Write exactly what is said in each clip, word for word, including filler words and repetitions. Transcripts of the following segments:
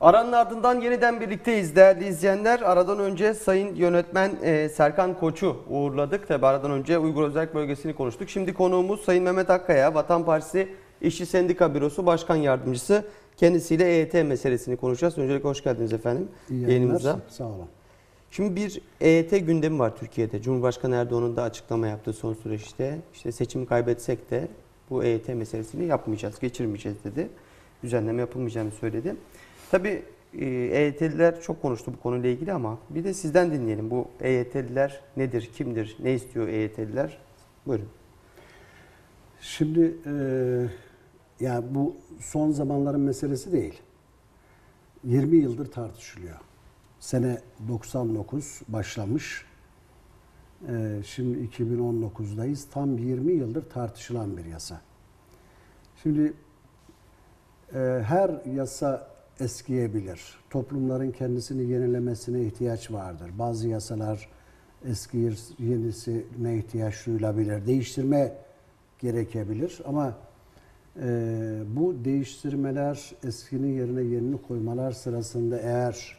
Aranın ardından yeniden birlikteyiz değerli izleyenler. Aradan önce Sayın Yönetmen e, Serkan Koç'u uğurladık. Tabi aradan önce Uygur Özerk Bölgesi'ni konuştuk. Şimdi konuğumuz Sayın Mehmet Akkaya, Vatan Partisi İşçi Sendika Bürosu Başkan Yardımcısı. Kendisiyle E Y T meselesini konuşacağız. Öncelikle hoş geldiniz efendim yayınımıza. Sağ olun. Şimdi bir E Y T gündemi var Türkiye'de. Cumhurbaşkanı Erdoğan'ın da açıklama yaptığı son süreçte. İşte seçimi kaybetsek de bu E Y T meselesini yapmayacağız, geçirmeyeceğiz dedi. Düzenleme yapılmayacağını söyledi. Tabii E Y T'liler çok konuştu bu konuyla ilgili ama bir de sizden dinleyelim. Bu E Y T'liler nedir, kimdir, ne istiyor E Y T'liler? Buyurun. Şimdi e, ya bu son zamanların meselesi değil. yirmi yıldır tartışılıyor. Sene doksan dokuz başlamış. E, şimdi iki bin on dokuzdayız. Tam yirmi yıldır tartışılan bir yasa. Şimdi e, her yasa eskiyebilir. Toplumların kendisini yenilemesine ihtiyaç vardır. Bazı yasalar eski yenisine ihtiyaç duyulabilir. Değiştirme gerekebilir ama e, bu değiştirmeler, eskinin yerine yenini koymalar sırasında eğer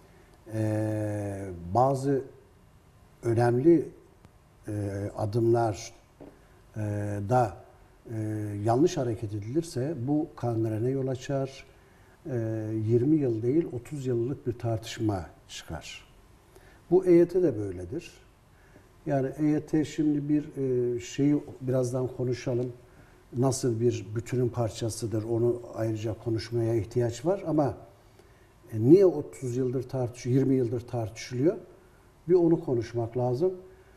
e, bazı önemli e, adımlar e, da e, yanlış hareket edilirse bu kangrene yol açar. yirmi yıl değil otuz yıllık bir tartışma çıkar. Bu E Y T de böyledir. Yani E Y T şimdi bir şeyi birazdan konuşalım. Nasıl bir bütünün parçasıdır onu ayrıca konuşmaya ihtiyaç var ama niye otuz yıldır tartışılıyor, yirmi yıldır tartışılıyor? Bir onu konuşmak lazım.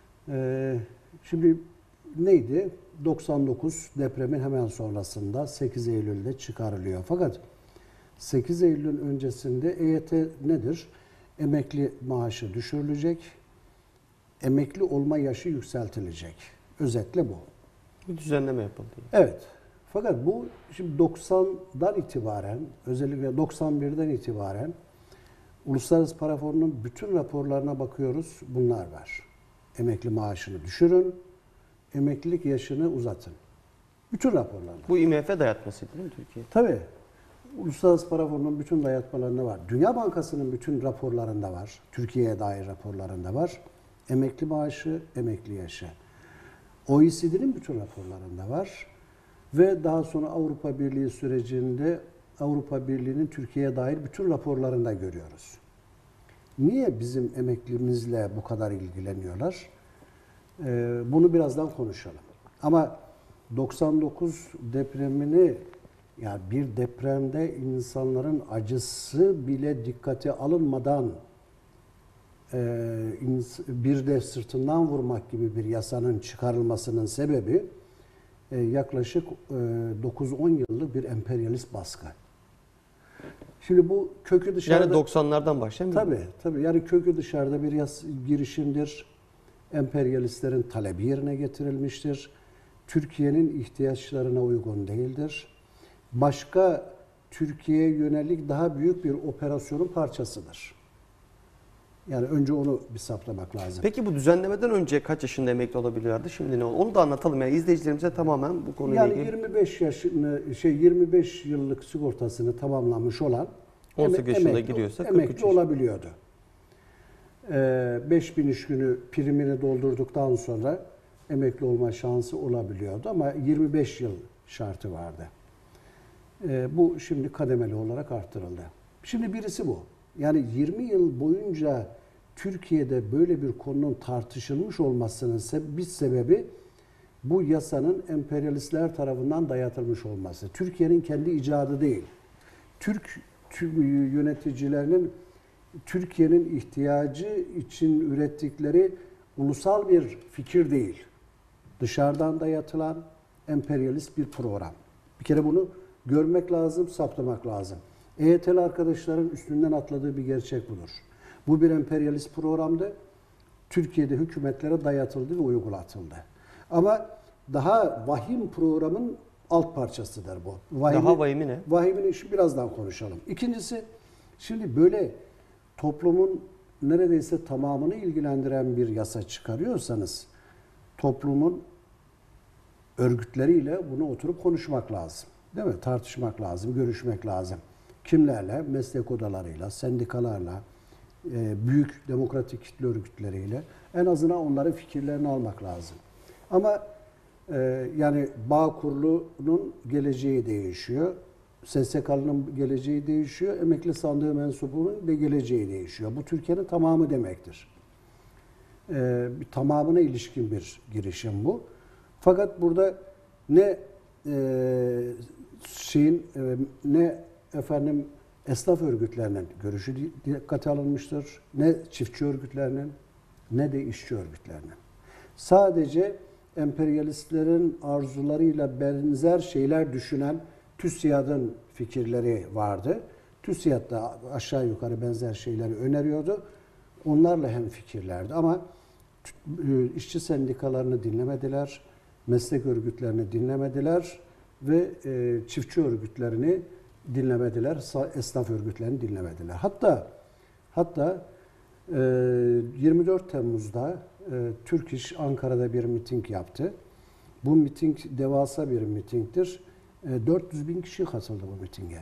Şimdi neydi? doksan dokuz depremin hemen sonrasında sekiz Eylül'de çıkarılıyor. Fakat sekiz Eylül'ün öncesinde E Y T nedir? Emekli maaşı düşürülecek, emekli olma yaşı yükseltilecek. Özetle bu. Bir düzenleme yapıldı. Evet. Fakat bu şimdi doksandan itibaren, özellikle doksan birden itibaren Uluslararası Para Fonu'nun bütün raporlarına bakıyoruz. Bunlar var. Emekli maaşını düşürün, emeklilik yaşını uzatın. Bütün raporlarda. Bu I M F dayatması değil mi Türkiye? Tabii. Uluslararası Para Fonu'nun bütün dayatmalarında var. Dünya Bankası'nın bütün raporlarında var. Türkiye'ye dair raporlarında var. Emekli maaşı, emekli yaşı. O E C D'nin bütün raporlarında var. Ve daha sonra Avrupa Birliği sürecinde Avrupa Birliği'nin Türkiye'ye dair bütün raporlarında görüyoruz. Niye bizim emeklimizle bu kadar ilgileniyorlar? Ee, bunu birazdan konuşalım. Ama doksan dokuz depremini, yani bir depremde insanların acısı bile dikkate alınmadan e, bir de sırtından vurmak gibi bir yasanın çıkarılmasının sebebi e, yaklaşık e, dokuz on yıllık bir emperyalist baskı. Şimdi bu kökü dışarıda... Yani doksanlardan başlayan bir... Tabii, tabii. Yani kökü dışarıda bir yas, girişimdir. Emperyalistlerin talebi yerine getirilmiştir. Türkiye'nin ihtiyaçlarına uygun değildir. Başka Türkiye'ye yönelik daha büyük bir operasyonun parçasıdır. Yani önce onu bir saptamak lazım. Peki bu düzenlemeden önce kaç yaşında emekli olabiliyorlardı? Şimdi ne oldu? Onu da anlatalım. Yani izleyicilerimize tamamen bu konuyla yani ilgili. yirmi beş yaşını şey yirmi beş yıllık sigortasını tamamlamış olan on sekiz yaşında emekli, giriyorsa kırk üç emekli yaş. olabiliyordu. Ee, beş bin iş günü primini doldurduktan sonra emekli olma şansı olabiliyordu ama yirmi beş yıl şartı vardı. Ee, bu şimdi kademeli olarak arttırıldı. Şimdi birisi bu. Yani yirmi yıl boyunca Türkiye'de böyle bir konunun tartışılmış olmasının bir sebebi bu yasanın emperyalistler tarafından dayatılmış olması. Türkiye'nin kendi icadı değil. Türk yöneticilerinin Türkiye'nin ihtiyacı için ürettikleri ulusal bir fikir değil. Dışarıdan dayatılan emperyalist bir program. Bir kere bunu görmek lazım, saptamak lazım. E Y T'li arkadaşların üstünden atladığı bir gerçek budur. Bu bir emperyalist programdı. Türkiye'de hükümetlere dayatıldı ve uygulatıldı. Ama daha vahim programın alt parçasıdır bu. Vahimi, daha vahimi ne? Vahimini birazdan konuşalım. İkincisi, şimdi böyle toplumun neredeyse tamamını ilgilendiren bir yasa çıkarıyorsanız toplumun örgütleriyle bunu oturup konuşmak lazım. Değil mi? Tartışmak lazım, görüşmek lazım. Kimlerle? Meslek odalarıyla, sendikalarla, e, büyük demokratik kitle örgütleriyle en azından onların fikirlerini almak lazım. Ama e, yani Bağkurlu'nun geleceği değişiyor. S S K'nın geleceği değişiyor. Emekli sandığı mensubunun da geleceği değişiyor. Bu Türkiye'nin tamamı demektir. E, bir tamamına ilişkin bir girişim bu. Fakat burada ne e, şeyin e, ne efendim esnaf örgütlerinin görüşü dikkate alınmıştır, ne çiftçi örgütlerinin ne de işçi örgütlerinin. Sadece emperyalistlerin arzularıyla benzer şeyler düşünen TÜSİAD'ın fikirleri vardı. TÜSİAD da aşağı yukarı benzer şeyleri öneriyordu. Onlarla hem fikirlerdi ama işçi sendikalarını dinlemediler, meslek örgütlerini dinlemediler ve e, çiftçi örgütlerini dinlemediler, esnaf örgütlerini dinlemediler. Hatta hatta e, yirmi dört Temmuz'da e, Türk İş Ankara'da bir miting yaptı. Bu miting devasa bir mitingdir. E, dört yüz bin kişi katıldı bu mitinge.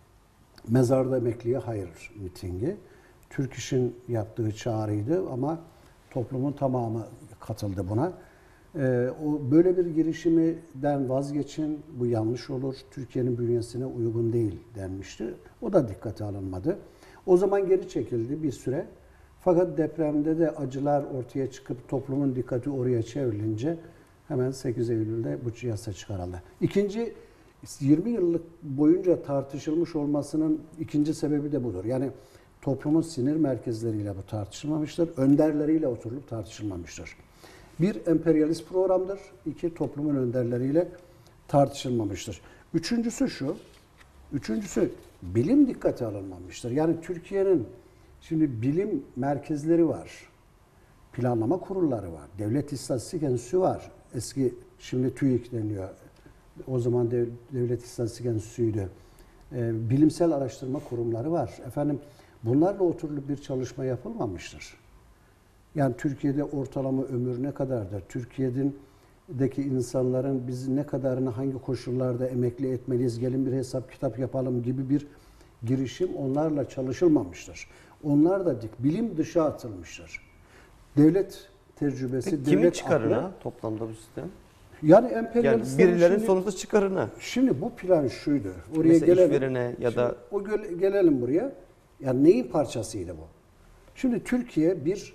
Mezarda emekliye hayır mitingi. Türk İş'in yaptığı çağrıydı ama toplumun tamamı katıldı buna. Ee, o böyle bir girişimden vazgeçin, bu yanlış olur, Türkiye'nin bünyesine uygun değil denmişti. O da dikkate alınmadı. O zaman geri çekildi bir süre. Fakat depremde de acılar ortaya çıkıp toplumun dikkati oraya çevrilince hemen sekiz Eylül'de bu yasa çıkarıldı. İkinci, yirmi yıllık boyunca tartışılmış olmasının ikinci sebebi de budur. Yani toplumun sinir merkezleriyle bu tartışılmamıştır, önderleriyle oturulup tartışılmamıştır. Bir, emperyalist programdır. İki, toplumun önderleriyle tartışılmamıştır. Üçüncüsü şu, üçüncüsü bilim dikkate alınmamıştır. Yani Türkiye'nin şimdi bilim merkezleri var, planlama kurulları var, Devlet İstatistik Enstitüsü var. Eski, şimdi TÜİK deniyor. O zaman Dev, Devlet İstatistik Enstitüsü'ydü. Ee, bilimsel araştırma kurumları var. Efendim, bunlarla oturulup bir çalışma yapılmamıştır. Yani Türkiye'de ortalama ömür ne kadardır? Türkiye'deki insanların biz ne kadarını hangi koşullarda emekli etmeliyiz? Gelin bir hesap kitap yapalım gibi bir girişim onlarla çalışılmamıştır. Onlar da bilim dışı atılmıştır. Devlet tecrübesi, Peki, devlet kimin çıkarına aklı, toplamda bu sistem? yani Yani emperyalistlerin birilerinin şimdi, sonuçta çıkarına. şimdi bu plan şuydu. Oraya Mesela gelelim. işverene ya da Şimdi o göle- gelelim buraya. Yani neyin parçasıydı bu? Şimdi Türkiye bir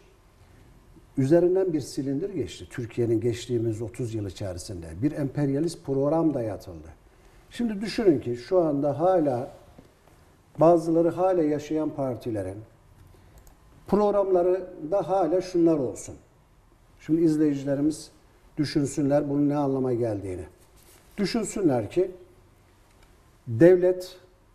üzerinden bir silindir geçti. Türkiye'nin geçtiğimiz otuz yıl içerisinde bir emperyalist program dayatıldı. Şimdi düşünün ki şu anda hala bazıları hala yaşayan partilerin programları da hala şunlar olsun. Şimdi izleyicilerimiz düşünsünler bunun ne anlama geldiğini. Düşünsünler ki devlet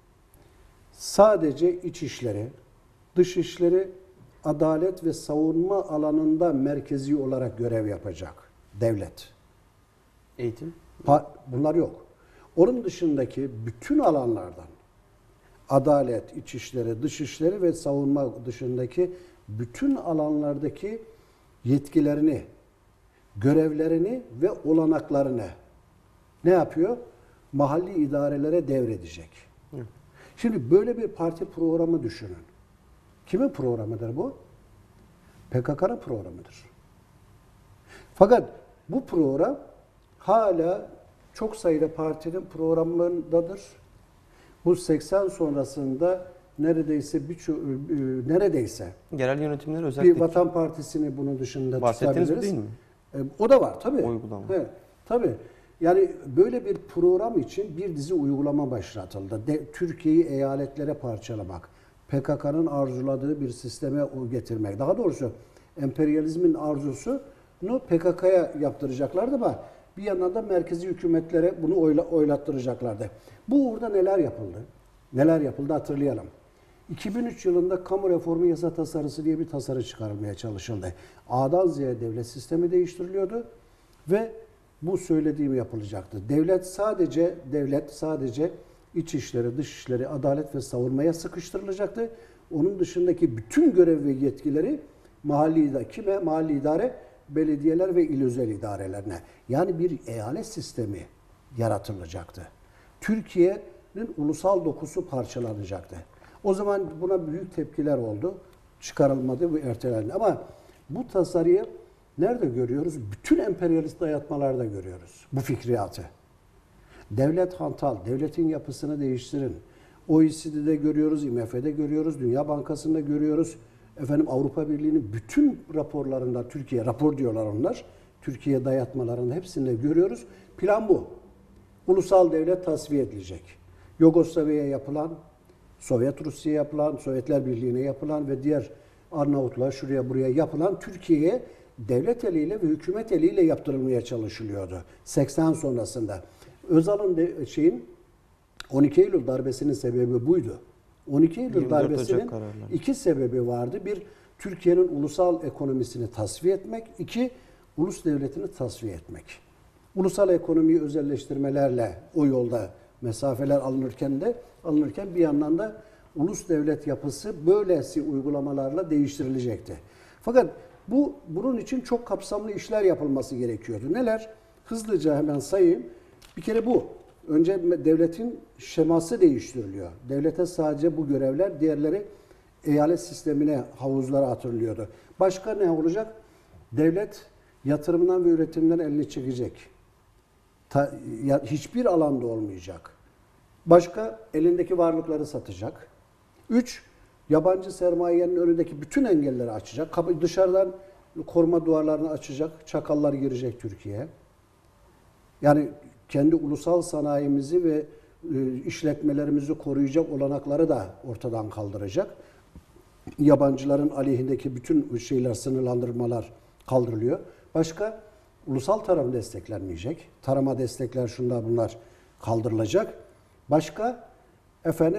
sadece iç işleri, dış işleri, adalet ve savunma alanında merkezi olarak görev yapacak devlet. eğitim. Bunlar yok. Onun dışındaki bütün alanlardan adalet, iç işleri, dış işleri ve savunma dışındaki bütün alanlardaki yetkilerini, görevlerini ve olanaklarını ne yapıyor? Mahalli idarelere devredecek. Hı. Şimdi böyle bir parti programı düşünün. Kimin programıdır bu? P K K'nın programıdır. Fakat bu program hala çok sayıda partinin programındadır. Bu seksen sonrasında neredeyse birçok neredeyse Yerel yönetimler özellikle. bir Vatan Partisi'ni bunun dışında Bahsettiğiniz bu tutabiliriz. değil mi? E, o da var tabii. Uygulama. Evet, tabii. Yani böyle bir program için bir dizi uygulama başlatıldı. De, Türkiye'yi eyaletlere parçalamak, P K K'nın arzuladığı bir sisteme o getirmek. Daha doğrusu emperyalizmin arzusunu P K K'ya yaptıracaklardı ama bir yandan da merkezi hükümetlere bunu oyla, oylattıracaklardı. Bu uğurda neler yapıldı? Neler yapıldı hatırlayalım. iki bin üç yılında kamu reformu yasa tasarısı diye bir tasarı çıkarılmaya çalışıldı. A'dan Z'ye devlet sistemi değiştiriliyordu ve bu söylediğim yapılacaktı. Devlet sadece devlet sadece iç işleri, dış işleri, adalet ve savunmaya sıkıştırılacaktı. Onun dışındaki bütün görev ve yetkileri mahalli kime? Mahalli idare, belediyeler ve il özel idarelerine. Yani bir eyalet sistemi yaratılacaktı. Türkiye ulusal dokusu parçalanacaktı. O zaman buna büyük tepkiler oldu. Çıkarılmadı ve ertelendi. Ama bu tasarıyı nerede görüyoruz? Bütün emperyalist dayatmalarda görüyoruz bu fikriyatı. Devlet hantal, devletin yapısını değiştirin. O E C D'de görüyoruz, I M F'de görüyoruz, Dünya Bankası'nda görüyoruz. Efendim Avrupa Birliği'nin bütün raporlarında, Türkiye rapor diyorlar onlar. Türkiye dayatmalarında hepsinde görüyoruz. Plan bu. Ulusal devlet tasfiye edilecek. Yugoslavya'ya yapılan, Sovyet Rusya'ya yapılan, Sovyetler Birliği'ne yapılan ve diğer Arnavutluğa şuraya buraya yapılan Türkiye'ye devlet eliyle ve hükümet eliyle yaptırılmaya çalışılıyordu. seksen sonrasında. Özal'ın de, şeyin on iki Eylül darbesinin sebebi buydu. on iki Eylül darbesinin iki sebebi vardı. Bir, Türkiye'nin ulusal ekonomisini tasfiye etmek. İki, ulus devletini tasfiye etmek. Ulusal ekonomiyi özelleştirmelerle o yolda mesafeler alınırken de alınırken bir yandan da ulus devlet yapısı böylesi uygulamalarla değiştirilecekti. Fakat bu bunun için çok kapsamlı işler yapılması gerekiyordu. Neler? Hızlıca hemen sayayım. Bir kere bu. Önce devletin şeması değiştiriliyor. Devlete sadece bu görevler, diğerleri eyalet sistemine, havuzlara atılıyordu. Başka ne olacak? Devlet yatırımdan ve üretimden elini çekecek. Ta, ya, hiçbir alanda olmayacak. Başka elindeki varlıkları satacak. Üç, yabancı sermayenin önündeki bütün engelleri açacak. Kapı, dışarıdan koruma duvarlarını açacak. Çakallar girecek Türkiye'ye. Yani kendi ulusal sanayimizi ve e, işletmelerimizi koruyacak olanakları da ortadan kaldıracak. Yabancıların aleyhindeki bütün şeyler, sınırlandırmalar kaldırılıyor. Başka, ulusal tarım desteklenmeyecek. Tarıma destekler, şunlar bunlar kaldırılacak. Başka, efendim,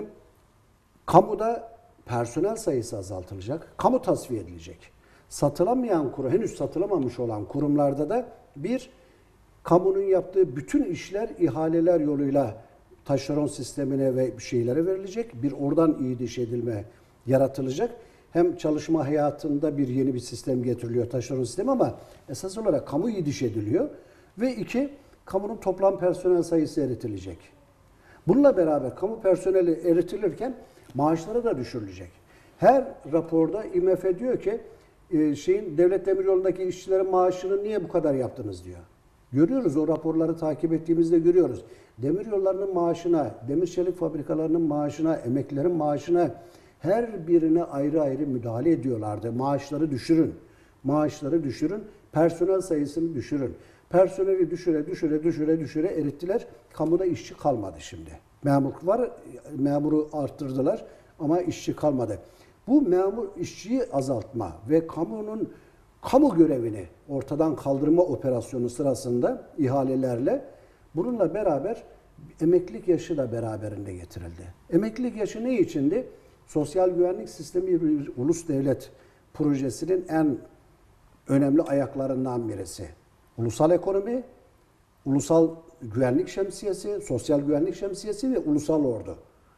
kamuda personel sayısı azaltılacak. Kamu tasfiye edilecek. Satılamayan kurum, henüz satılamamış olan kurumlarda da bir, kamunun yaptığı bütün işler ihaleler yoluyla taşeron sistemine ve şeylere verilecek. Bir oradan iyi diş edilme yaratılacak. Hem çalışma hayatında bir yeni bir sistem getiriliyor, taşeron sistemi, ama esas olarak kamu iyi diş ediliyor. Ve iki, kamunun toplam personel sayısı eritilecek. Bununla beraber kamu personeli eritilirken maaşları da düşürülecek. Her raporda I M F diyor ki şeyin devlet demiryolundaki işçilerin maaşını niye bu kadar yaptınız diyor. Görüyoruz, o raporları takip ettiğimizde görüyoruz. Demiryollarının maaşına, demir çelik fabrikalarının maaşına, emeklilerin maaşına, her birine ayrı ayrı müdahale ediyorlardı. Maaşları düşürün, maaşları düşürün, personel sayısını düşürün. Personeli düşüre düşüre düşüre düşüre erittiler. Kamuda işçi kalmadı şimdi. Memur var, memuru arttırdılar ama işçi kalmadı. Bu memur işçiyi azaltma ve kamunun kamu görevini ortadan kaldırma operasyonu sırasında ihalelerle, bununla beraber emeklilik yaşı da beraberinde getirildi. Emeklilik yaşı ne içindi? Sosyal güvenlik sistemi bir ulus devlet projesinin en önemli ayaklarından birisi. Ulusal ekonomi, ulusal güvenlik şemsiyesi, sosyal güvenlik şemsiyesi ve ulusal ordu.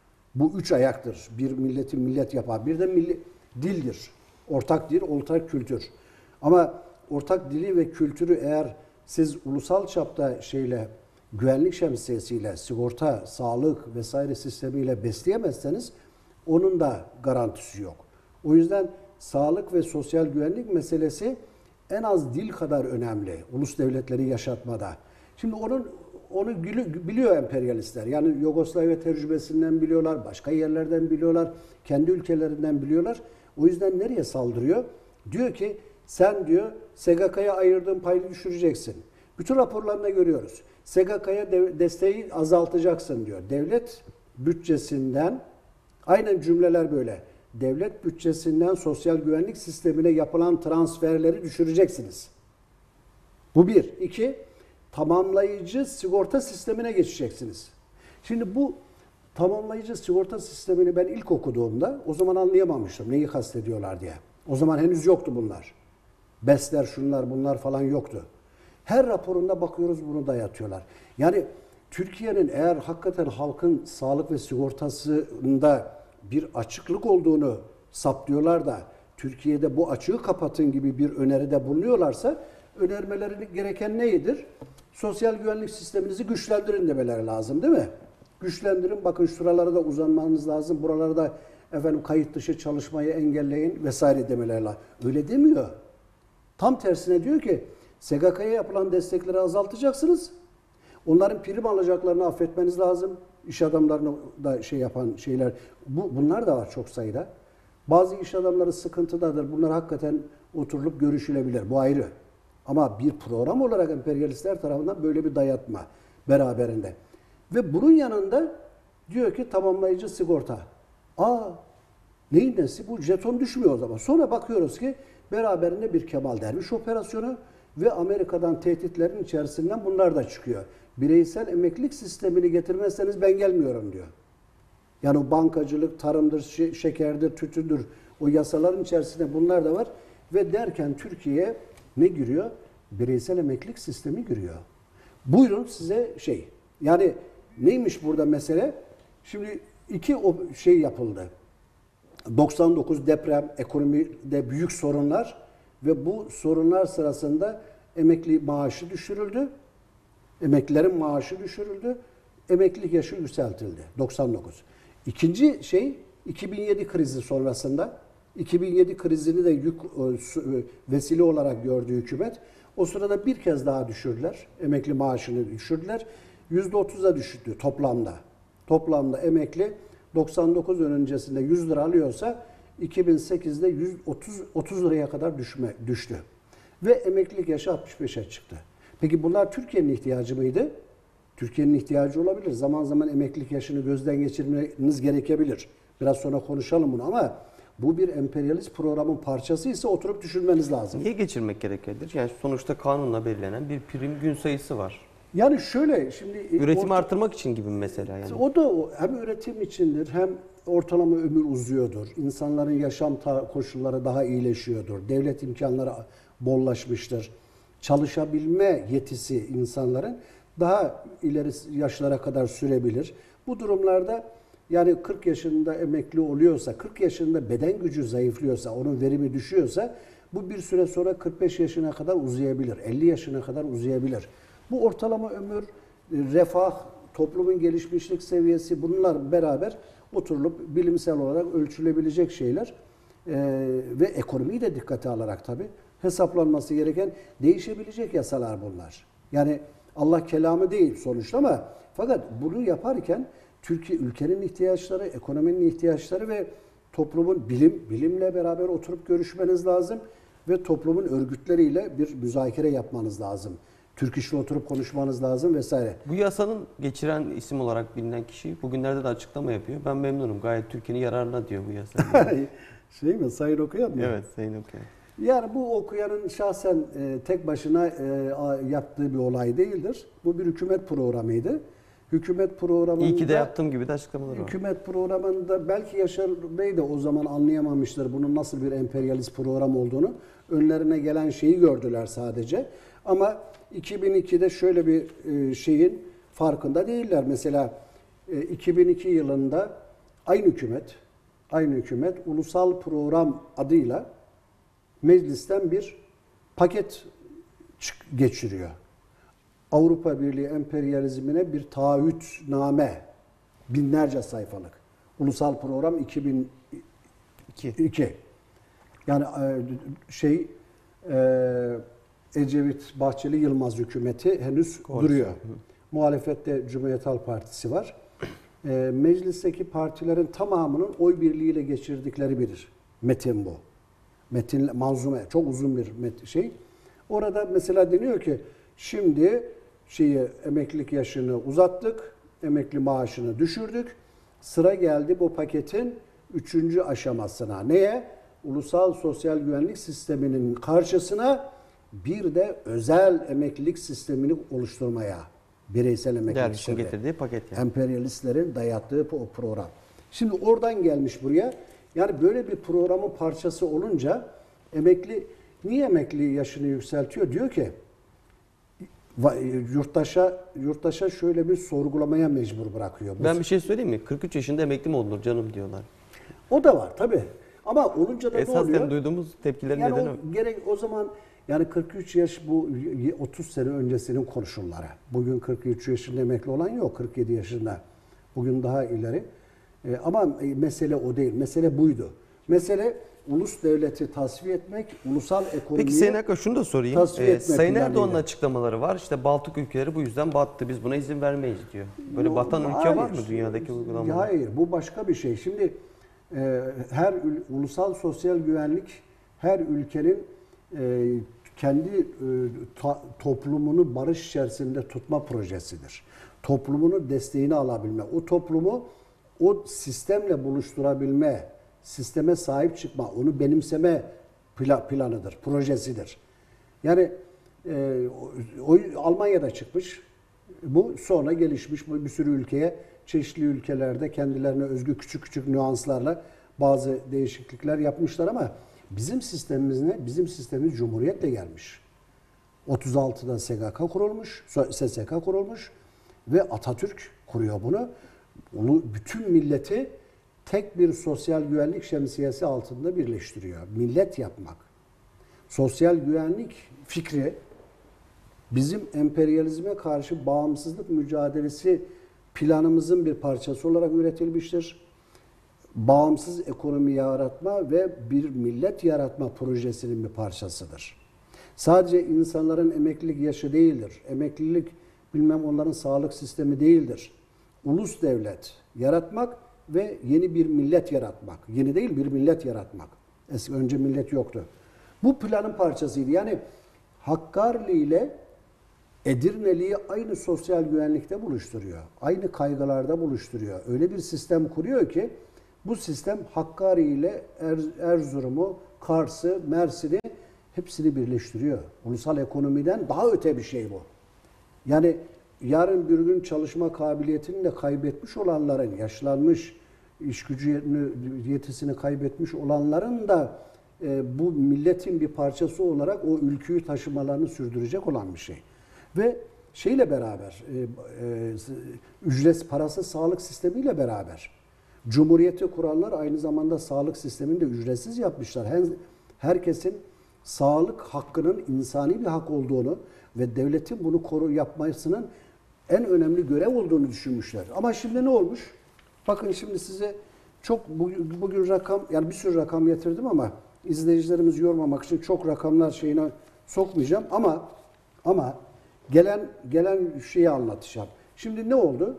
Bu üç ayaktır. Bir milleti millet yapar. Bir de milli, dildir. Ortak dil, ortak kültür. Ama ortak dili ve kültürü eğer siz ulusal çapta şeyle, güvenlik şemsiyesiyle, sigorta, sağlık vesaire sistemiyle besleyemezseniz onun da garantisi yok. O yüzden sağlık ve sosyal güvenlik meselesi en az dil kadar önemli ulus devletleri yaşatmada. Şimdi onun onu biliyor emperyalistler. Yani Yugoslavya tecrübesinden biliyorlar, başka yerlerden biliyorlar, kendi ülkelerinden biliyorlar. O yüzden nereye saldırıyor? Diyor ki sen diyor S G K'ya ayırdığın payı düşüreceksin. Bütün raporlarında görüyoruz. S G K'ya desteği azaltacaksın diyor. Devlet bütçesinden, aynen cümleler böyle. Devlet bütçesinden sosyal güvenlik sistemine yapılan transferleri düşüreceksiniz. Bu bir. İki, tamamlayıcı sigorta sistemine geçeceksiniz. Şimdi bu tamamlayıcı sigorta sistemini ben ilk okuduğumda o zaman anlayamamıştım neyi kastediyorlar diye. O zaman henüz yoktu bunlar. BES'ler, şunlar, bunlar falan yoktu. Her raporunda bakıyoruz bunu dayatıyorlar. Yani Türkiye'nin eğer hakikaten halkın sağlık ve sigortasında bir açıklık olduğunu saptıyorlar da Türkiye'de bu açığı kapatın gibi bir öneride bulunuyorlarsa önermeleri gereken nedir? Sosyal güvenlik sisteminizi güçlendirin demeleri lazım değil mi? güçlendirin. Bakın şuralara da uzanmanız lazım. Buralara da efendim kayıt dışı çalışmayı engelleyin vesaire demelerle. Öyle demiyor. Tam tersine diyor ki S G K'ya yapılan destekleri azaltacaksınız. Onların prim alacaklarını affetmeniz lazım. İş adamlarını da şey yapan şeyler. Bu, bunlar da var çok sayıda. Bazı iş adamları sıkıntıdadır. Bunlar hakikaten oturulup görüşülebilir. Bu ayrı. Ama bir program olarak emperyalistler tarafından böyle bir dayatma beraberinde. Ve bunun yanında diyor ki tamamlayıcı sigorta. Aa, neyin nesi? Bu jeton düşmüyor o zaman. Sonra bakıyoruz ki beraberinde bir Kemal Derviş operasyonu ve Amerika'dan tehditlerin içerisinden bunlar da çıkıyor. Bireysel emeklilik sistemini getirmezseniz ben gelmiyorum diyor. Yani o bankacılık, tarımdır, şekerdir, tütündür. O yasaların içerisinde bunlar da var. Ve derken Türkiye'ye ne giriyor? Bireysel emeklilik sistemi giriyor. Buyurun size şey. Yani neymiş burada mesele? Şimdi iki o şey yapıldı. doksan dokuz deprem, ekonomide büyük sorunlar ve bu sorunlar sırasında emekli maaşı düşürüldü. Emeklilerin maaşı düşürüldü. Emeklilik yaşı yükseltildi. doksan dokuz. İkinci şey iki bin yedi krizi sonrasında iki bin yedi krizini de yük, vesile olarak gördü hükümet. O sırada bir kez daha düşürdüler. Emekli maaşını düşürdüler. yüzde otuza düştü toplamda. Toplamda emekli doksan dokuz öncesinde yüz lira alıyorsa iki bin sekizde yüz otuz otuz liraya kadar düşme düştü. Ve emeklilik yaşı altmış beşe çıktı. Peki bunlar Türkiye'nin ihtiyacı mıydı? Türkiye'nin ihtiyacı olabilir. Zaman zaman emeklilik yaşını gözden geçirmeniz gerekebilir. Biraz sonra konuşalım bunu ama bu bir emperyalist programın parçası ise oturup düşünmeniz lazım. Niye geçirmek gerekebilir? Yani sonuçta kanunla belirlenen bir prim gün sayısı var. Yani şöyle şimdi... Üretimi orta, artırmak için gibi bir mesele yani. O da o, hem üretim içindir hem ortalama ömür uzuyordur. İnsanların yaşam koşulları daha iyileşiyordur. Devlet imkanları bollaşmıştır. Çalışabilme yetisi insanların daha ileri yaşlara kadar sürebilir. Bu durumlarda yani kırk yaşında emekli oluyorsa, kırk yaşında beden gücü zayıflıyorsa, onun verimi düşüyorsa bu bir süre sonra kırk beş yaşına kadar uzayabilir, elli yaşına kadar uzayabilir. Bu ortalama ömür, refah, toplumun gelişmişlik seviyesi bunlar beraber oturulup bilimsel olarak ölçülebilecek şeyler ee, ve ekonomiyi de dikkate alarak tabii hesaplanması gereken değişebilecek yasalar bunlar. Yani Allah kelamı değil sonuçta ama fakat bunu yaparken Türkiye ülkenin ihtiyaçları, ekonominin ihtiyaçları ve toplumun bilim bilimle beraber oturup görüşmeniz lazım ve toplumun örgütleriyle bir müzakere yapmanız lazım. Türk İş'le oturup konuşmanız lazım vesaire. Bu yasanın geçiren isim olarak bilinen kişi bugünlerde de açıklama yapıyor. Ben memnunum. Gayet Türkiye'nin yararına diyor bu yasa. Şey mi? Sayın Okuyan mı? Evet, Sayın Okuyan. Yani bu okuyanın şahsen e, tek başına e, yaptığı bir olay değildir. Bu bir hükümet programıydı. Hükümet programında... İyi ki de yaptığım gibi de açıklamalar var. Hükümet programında belki Yaşar Bey de o zaman anlayamamıştır bunun nasıl bir emperyalist program olduğunu. Önlerine gelen şeyi gördüler sadece. Ama iki bin ikide şöyle bir e, şeyin farkında değiller. Mesela e, iki bin iki yılında aynı hükümet, aynı hükümet ulusal program adıyla meclisten bir paket geçiriyor. Avrupa Birliği emperyalizmine bir taahhütname, binlerce sayfalık. Ulusal program iki bin iki. Yani şey Ecevit, Bahçeli, Yılmaz hükümeti henüz Koalisin. duruyor. Hı. Muhalefette Cumhuriyet Halk Partisi var. Meclisteki partilerin tamamının oy birliğiyle geçirdikleri bir metin bu. Metin, manzume, çok uzun bir met, şey. Orada mesela deniyor ki şimdi şeyi emeklilik yaşını uzattık, emekli maaşını düşürdük. Sıra geldi bu paketin üçüncü aşamasına. Neye? Ulusal sosyal güvenlik sisteminin karşısına bir de özel emeklilik sistemini oluşturmaya. Bireysel emeklilik sistemi. getirdiği paket yani. Emperyalistlerin dayattığı o program. Şimdi oradan gelmiş buraya. Yani böyle bir programın parçası olunca emekli, niye emekli yaşını yükseltiyor? Diyor ki yurttaşa yurttaşa şöyle bir sorgulamaya mecbur bırakıyor. Ben bir şey söyleyeyim mi? kırk üç yaşında emekli mi olunur canım diyorlar. O da var tabii. Ama olunca da ne oluyor? Esasen duyduğumuz tepkilerin yani nedeni o, o. Gerek o zaman yani kırk üç yaş bu otuz sene öncesinin koşulları. Bugün kırk üç yaşında emekli olan yok, kırk yedi yaşında. Bugün daha ileri. E, ama mesele o değil. Mesele buydu. Mesele ulus devleti tasfiye etmek, ulusal ekonomiyi Peki Sayın Erkan şunu da sorayım. tasfiye Ee, etme Sayın planıyla. Erdoğan'ın açıklamaları var. İşte Baltık ülkeleri bu yüzden battı. Biz buna izin vermeyiz diyor. Böyle Yo, batan ülke hayır. var mı dünyadaki uygulamalar? Hayır, bu başka bir şey. Şimdi e, her ül- ulusal sosyal güvenlik her ülkenin e, kendi e, ta- toplumunu barış içerisinde tutma projesidir. Toplumunu desteğini alabilme, o toplumu o sistemle buluşturabilme, sisteme sahip çıkma, onu benimseme pla- planıdır, projesidir. Yani e, o, o Almanya'da çıkmış. Bu sonra gelişmiş bu bir sürü ülkeye, çeşitli ülkelerde kendilerine özgü küçük küçük nüanslarla bazı değişiklikler yapmışlar ama bizim sistemimiz ne? Bizim sistemimiz Cumhuriyet'le gelmiş. otuz altıda S G K kurulmuş, S S K kurulmuş ve Atatürk kuruyor bunu. Onu bütün milleti tek bir sosyal güvenlik şemsiyesi altında birleştiriyor. Millet yapmak. Sosyal güvenlik fikri bizim emperyalizme karşı bağımsızlık mücadelesi planımızın bir parçası olarak üretilmiştir. Bağımsız ekonomi yaratma ve bir millet yaratma projesinin bir parçasıdır. Sadece insanların emeklilik yaşı değildir. Emeklilik bilmem onların sağlık sistemi değildir. Ulus devlet yaratmak ve yeni bir millet yaratmak. Yeni değil bir millet yaratmak. Eski önce millet yoktu. Bu planın parçasıydı. Yani Hakkari ile Edirne'liyi aynı sosyal güvenlikte buluşturuyor. Aynı kaygılarda buluşturuyor. Öyle bir sistem kuruyor ki bu sistem Hakkari ile Er- Erzurum'u, Kars'ı, Mersin'i hepsini birleştiriyor. Ulusal ekonomiden daha öte bir şey bu. Yani yarın bir gün çalışma kabiliyetini de kaybetmiş olanların, yaşlanmış, iş gücü yetisini kaybetmiş olanların da e, bu milletin bir parçası olarak o ülküyü taşımalarını sürdürecek olan bir şey. Ve şeyle beraber, e, e, ücret parası sağlık sistemiyle beraber, Cumhuriyeti kuranlar aynı zamanda sağlık sistemini de ücretsiz yapmışlar. Her, herkesin sağlık hakkının insani bir hak olduğunu ve devletin bunu koru yapmasının en önemli görev olduğunu düşünmüşler. Ama şimdi ne olmuş? Bakın şimdi size çok bugün, bugün rakam, yani bir sürü rakam getirdim ama izleyicilerimizi yormamak için çok rakamlar şeyine sokmayacağım ama ama gelen gelen şeyi anlatacağım. Şimdi ne oldu?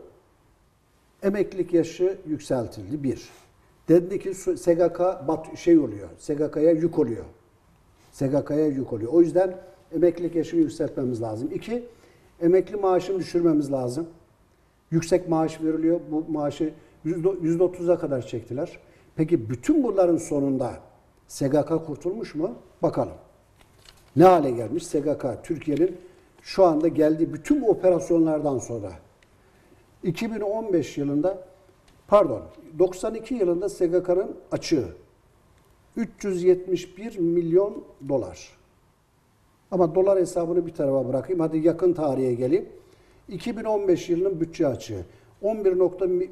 Emeklilik yaşı yükseltildi bir. Dedi ki S G K bat, şey oluyor. S G K'ya yük oluyor. S G K'ya yük oluyor. O yüzden emeklilik yaşını yükseltmemiz lazım. İki, emekli maaşını düşürmemiz lazım. Yüksek maaş veriliyor. Bu maaşı yüzde otuza kadar çektiler. Peki bütün bunların sonunda S G K kurtulmuş mu? Bakalım. Ne hale gelmiş S G K? Türkiye'nin şu anda geldiği bütün bu operasyonlardan sonra iki bin on beş yılında pardon doksan iki yılında S G K'nın açığı üç yüz yetmiş bir milyon dolar. Ama dolar hesabını bir tarafa bırakayım. Hadi yakın tarihe geleyim. iki bin on beş yılının bütçe açığı on bir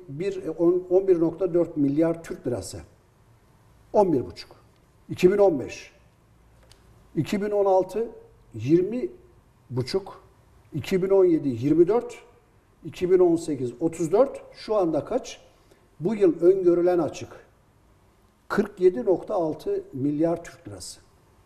nokta dört milyar Türk lirası. on bir buçuk. iki bin on beş. iki bin on altı yirmi buçuk. iki bin on yedi yirmi dört. iki bin on sekiz otuz dört. Şu anda kaç? Bu yıl öngörülen açık kırk yedi nokta altı milyar Türk lirası.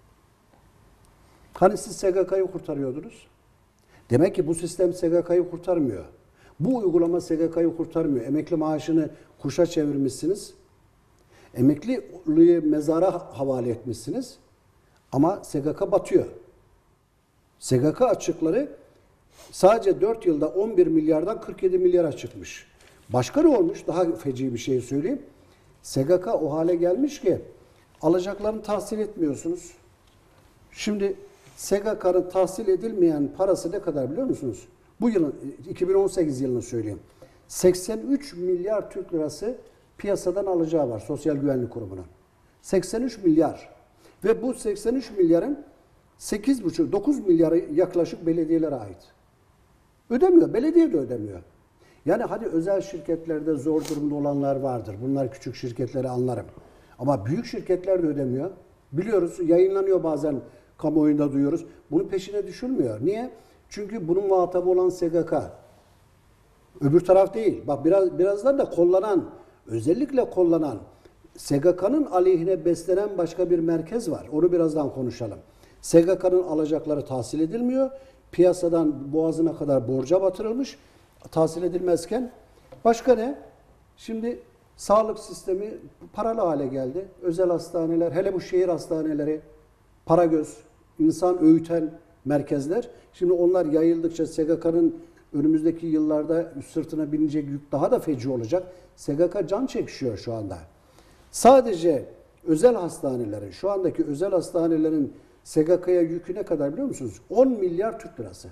Hani siz S G K'yı kurtarıyordunuz? Demek ki bu sistem S G K'yı kurtarmıyor. Bu uygulama S G K'yı kurtarmıyor. Emekli maaşını kuşa çevirmişsiniz. Emekliliği mezara havale etmişsiniz. Ama S G K batıyor. S G K açıkları sadece dört yılda on bir milyardan kırk yedi milyara çıkmış. Başka ne olmuş? Daha feci bir şey söyleyeyim. S G K o hale gelmiş ki alacaklarını tahsil etmiyorsunuz. Şimdi S G K'nın tahsil edilmeyen parası ne kadar biliyor musunuz? Bu yılın iki bin on sekiz yılını söyleyeyim. seksen üç milyar Türk lirası piyasadan alacağı var Sosyal Güvenlik Kurumu'nun. seksen üç milyar. Ve bu seksen üç milyarın sekiz buçuk dokuz milyarı yaklaşık belediyelere ait. Ödemiyor. Belediye de ödemiyor. Yani hadi özel şirketlerde zor durumda olanlar vardır. Bunlar küçük şirketleri anlarım. Ama büyük şirketler de ödemiyor. Biliyoruz, yayınlanıyor bazen, kamuoyunda duyuyoruz. Bunun peşine düşülmüyor. Niye? Çünkü bunun muhatabı olan S G K. Öbür taraf değil. Bak biraz birazdan da kollanan, özellikle kollanan S G K'nın aleyhine beslenen başka bir merkez var. Onu birazdan konuşalım. S G K'nın alacakları tahsil edilmiyor. Piyasadan boğazına kadar borca batırılmış. Tahsil edilmezken başka ne? Şimdi sağlık sistemi paralı hale geldi. Özel hastaneler, hele bu şehir hastaneleri, para göz, insan öğüten merkezler. Şimdi onlar yayıldıkça S G K'nın önümüzdeki yıllarda sırtına binecek yük daha da feci olacak. S G K can çekişiyor şu anda. Sadece özel hastanelerin, şu andaki özel hastanelerin S G K'ya yükü ne kadar biliyor musunuz? on milyar Türk lirası.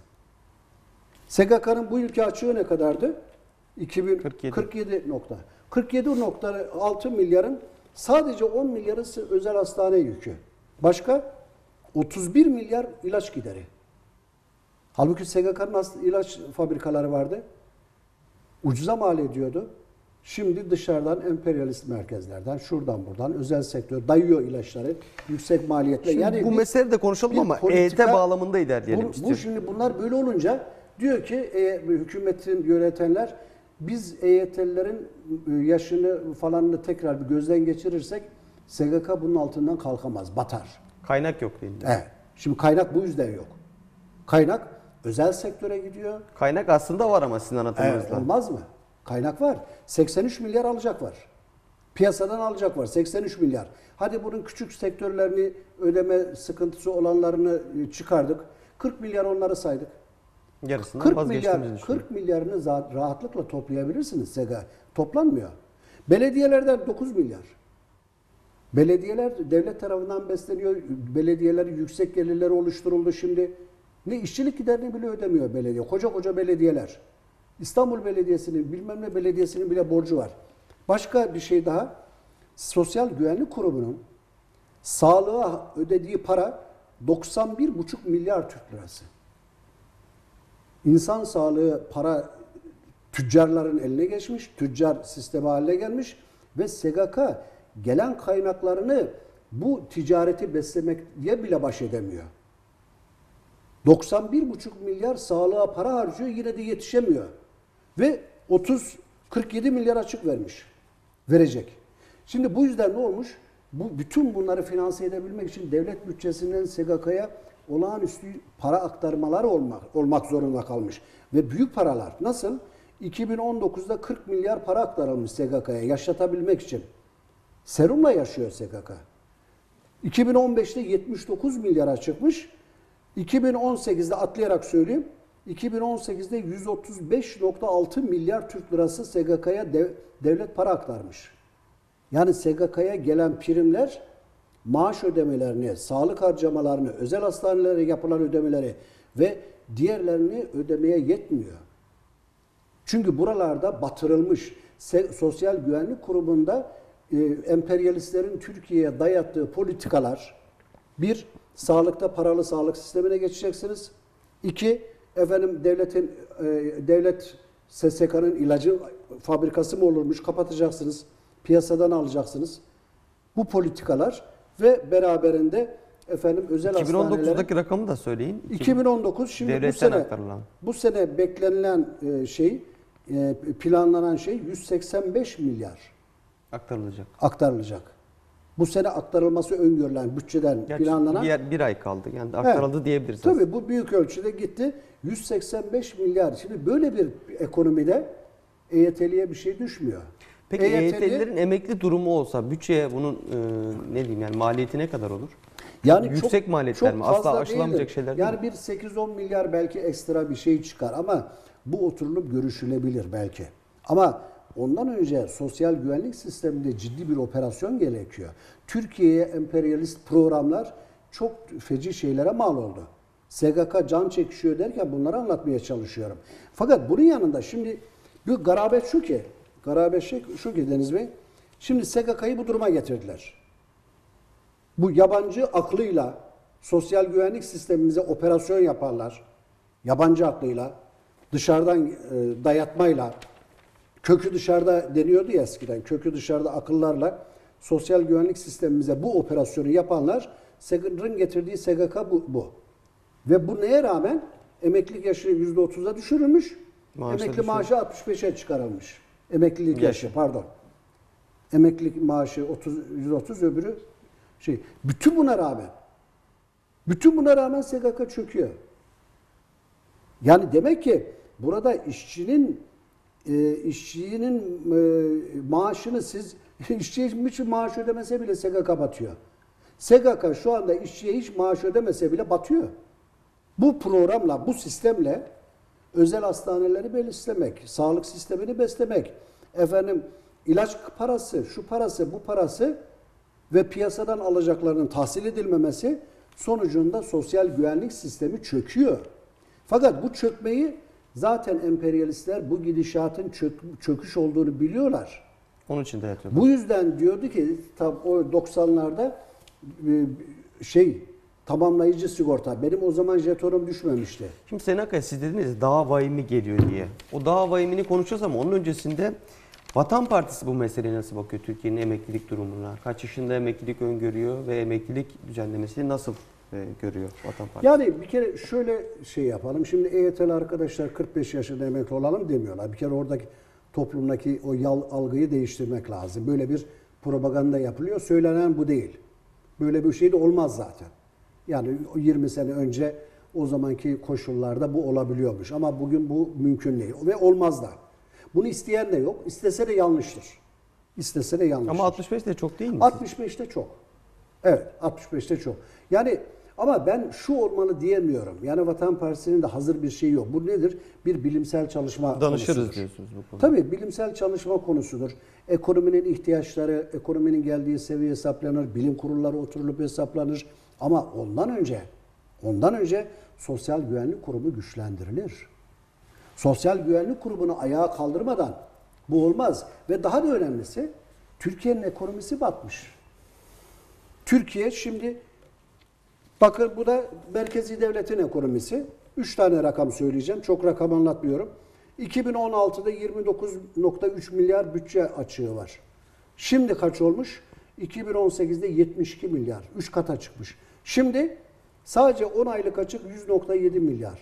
S G K'nın bu ülke açığı ne kadardı? iki bin kırk yedi nokta. kırk yedi nokta altı milyarın sadece on milyarı özel hastane yükü. Başka? otuz bir milyar ilaç gideri. Halbuki S G K'nın ilaç fabrikaları vardı. Ucuza mal ediyordu. Şimdi dışarıdan emperyalist merkezlerden, şuradan buradan özel sektör dayıyor ilaçları yüksek maliyetle. Şimdi yani bu bir, mesele de konuşalım ama E Y T bağlamında ilerleyelim bu, istiyorum. Bu şimdi bunlar böyle olunca diyor ki e, hükümetin yönetenler biz E Y T'lilerin yaşını falanını tekrar bir gözden geçirirsek S G K bunun altından kalkamaz, batar. Kaynak yok değil mi? Evet. Şimdi kaynak bu yüzden yok. Kaynak özel sektöre gidiyor. Kaynak aslında var ama sizin anlatımınızla. Evet, olmaz mı? Kaynak var. seksen üç milyar alacak var. Piyasadan alacak var. seksen üç milyar. Hadi bunun küçük sektörlerini ödeme sıkıntısı olanlarını çıkardık. kırk milyar onları saydık. Yarısından kırk vazgeçtiğimizi milyar, düşünüyorum. kırk milyarını rahatlıkla toplayabilirsiniz S G K. Toplanmıyor. Belediyelerden dokuz milyar. Belediyeler devlet tarafından besleniyor. Belediyelerin yüksek gelirleri oluşturuldu şimdi. Ne işçilik giderini bile ödemiyor belediye. Koca koca belediyeler. İstanbul Belediyesi'nin bilmem ne belediyesinin bile borcu var. Başka bir şey daha. Sosyal Güvenlik Kurumu'nun sağlığa ödediği para doksan bir buçuk milyar Türk lirası. İnsan sağlığı para tüccarların eline geçmiş. Tüccar sistemi haline gelmiş. Ve S G K gelen kaynaklarını bu ticareti beslemek diye bile baş edemiyor. doksan bir buçuk milyar sağlığa para harcıyor, yine de yetişemiyor. Ve otuz kırk yedi milyar açık vermiş. Verecek. Şimdi bu yüzden ne olmuş? Bu bütün bunları finanse edebilmek için devlet bütçesinden S G K'ya olağanüstü para aktarmaları olmak, olmak zorunda kalmış. Ve büyük paralar. Nasıl? iki bin on dokuzda kırk milyar para aktarılmış S G K'ya yaşatabilmek için. Serumla yaşıyor S G K. iki bin on beşte yetmiş dokuz milyara çıkmış. iki bin on sekizde atlayarak söyleyeyim. iki bin on sekizde yüz otuz beş nokta altı milyar Türk lirası S G K'ya dev, devlet para aktarmış. Yani S G K'ya gelen primler maaş ödemelerini, sağlık harcamalarını, özel hastanelere yapılan ödemeleri ve diğerlerini ödemeye yetmiyor. Çünkü buralarda batırılmış. Sosyal Güvenlik Kurumu'nda e, emperyalistlerin Türkiye'ye dayattığı politikalar, bir, sağlıkta paralı sağlık sistemine geçeceksiniz. İki, efendim devletin e, devlet S S K'nın ilacı fabrikası mı olurmuş, kapatacaksınız, piyasadan alacaksınız. Bu politikalar ve beraberinde efendim özel iki bin on dokuzdaki hastanelerin rakamı da söyleyin. iki bin on dokuz şimdi bu Devletten sene aktarılan. bu sene beklenilen e, şey e, planlanan şey yüz seksen beş milyar Aktarılacak. aktarılacak. Bu sene aktarılması öngörülen bütçeden Gerçi planlanan bir, bir ay kaldı. Yani aktarıldı Evet. diyebiliriz. aslında. Tabii bu büyük ölçüde gitti. yüz seksen beş milyar. Şimdi böyle bir ekonomide E Y T'liye bir şey düşmüyor. Peki E Y T'li E Y T'lilerin emekli durumu olsa bütçeye bunun e, ne diyeyim yani maliyeti ne kadar olur? yani yüksek çok, maliyetler çok mi? Asla fazla aşılamayacak değildir. şeyler değil Yani mi? bir sekiz on milyar belki ekstra bir şey çıkar ama bu oturulup görüşülebilir belki. Ama ondan önce sosyal güvenlik sisteminde ciddi bir operasyon gerekiyor. Türkiye'ye emperyalist programlar çok feci şeylere mal oldu. S G K can çekişiyor derken bunları anlatmaya çalışıyorum. Fakat bunun yanında şimdi bir garabet şu ki, garabet şey şu ki Deniz Bey, şimdi S G K'yı bu duruma getirdiler. Bu yabancı aklıyla sosyal güvenlik sistemimize operasyon yaparlar. Yabancı aklıyla, dışarıdan e, dayatmayla, kökü dışarıda deniyordu ya eskiden, kökü dışarıda akıllarla sosyal güvenlik sistemimize bu operasyonu yapanlar, S G K'nın getirdiği S G K bu, bu. Ve bu neye rağmen emeklilik yaşı yüzde otuza düşürülmüş Maaşlar Emekli düşüyor. maaşı altmış beşe çıkarılmış. Emeklilik Yaş. yaşı pardon. Emeklilik maaşı otuz, yüz otuz, öbürü şey. Bütün buna rağmen bütün buna rağmen S G K çöküyor. Yani demek ki burada işçinin e, işçinin e, maaşını siz işçiye hiç maaş ödemese bile S G K batıyor. S G K şu anda işçiye hiç maaş ödemese bile batıyor. Bu programla, bu sistemle özel hastaneleri beslemek, sağlık sistemini beslemek, efendim ilaç parası, şu parası, bu parası ve piyasadan alacaklarının tahsil edilmemesi sonucunda sosyal güvenlik sistemi çöküyor. Fakat bu çökmeyi zaten emperyalistler bu gidişatın çök, çöküş olduğunu biliyorlar. Onun için de yatıyorlar. Bu yüzden diyordu ki tam o doksanlarda şey tamamlayıcı sigorta. Benim o zaman jetonum düşmemişti. Şimdi Sayın Akkaya, siz dediniz ya, daha vahimi geliyor diye. O daha vahimini konuşacağız ama onun öncesinde Vatan Partisi bu meseleye nasıl bakıyor, Türkiye'nin emeklilik durumuna? Kaç yaşında emeklilik öngörüyor ve emeklilik düzenlemesini nasıl e, görüyor Vatan Partisi? Yani bir kere şöyle şey yapalım. Şimdi E Y T'li arkadaşlar kırk beş yaşında emekli olalım demiyorlar. Bir kere oradaki toplumdaki o yal, algıyı değiştirmek lazım. Böyle bir propaganda yapılıyor. Söylenen bu değil. Böyle bir şey de olmaz zaten. Yani yirmi sene önce o zamanki koşullarda bu olabiliyormuş. Ama bugün bu mümkün değil. Ve olmaz da. Bunu isteyen de yok. İstese de yanlıştır. İstese de yanlıştır. Ama altmış beş de çok değil mi? altmış beşte çok. Evet, altmış beşte çok. Yani ama ben şu olmalı diyemiyorum. Yani Vatan Partisi'nin de hazır bir şeyi yok. Bu nedir? Bir bilimsel çalışma Danışırız konusudur. diyorsunuz bu konuda. Tabii bilimsel çalışma konusudur. Ekonominin ihtiyaçları, ekonominin geldiği seviye hesaplanır, bilim kurulları oturulup hesaplanır. Ama ondan önce, ondan önce Sosyal Güvenlik Kurumu güçlendirilir. Sosyal Güvenlik Kurumu'nu ayağa kaldırmadan bu olmaz. Ve daha da önemlisi Türkiye'nin ekonomisi batmış. Türkiye şimdi bakın bu da merkezi devletin ekonomisi. Üç tane rakam söyleyeceğim. Çok rakam anlatmıyorum. iki bin on altıda yirmi dokuz nokta üç milyar bütçe açığı var. Şimdi kaç olmuş? iki bin on sekizde yetmiş iki milyar. üç kata çıkmış. Şimdi sadece on aylık açık yüz nokta yedi milyar.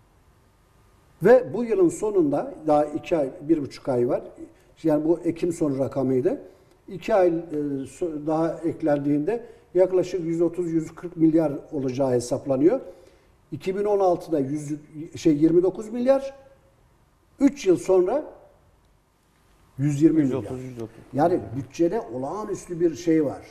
Ve bu yılın sonunda daha iki ay, bir buçuk ay var. Yani bu Ekim sonu rakamıydı. iki ay daha eklendiğinde yaklaşık yüz otuz yüz kırk milyar olacağı hesaplanıyor. iki bin on altıda yüz, şey yirmi dokuz milyar, üç yıl sonra yüz yirmi yüz milyar. otuz, yüz otuz. Yani bütçede olağanüstü bir şey var.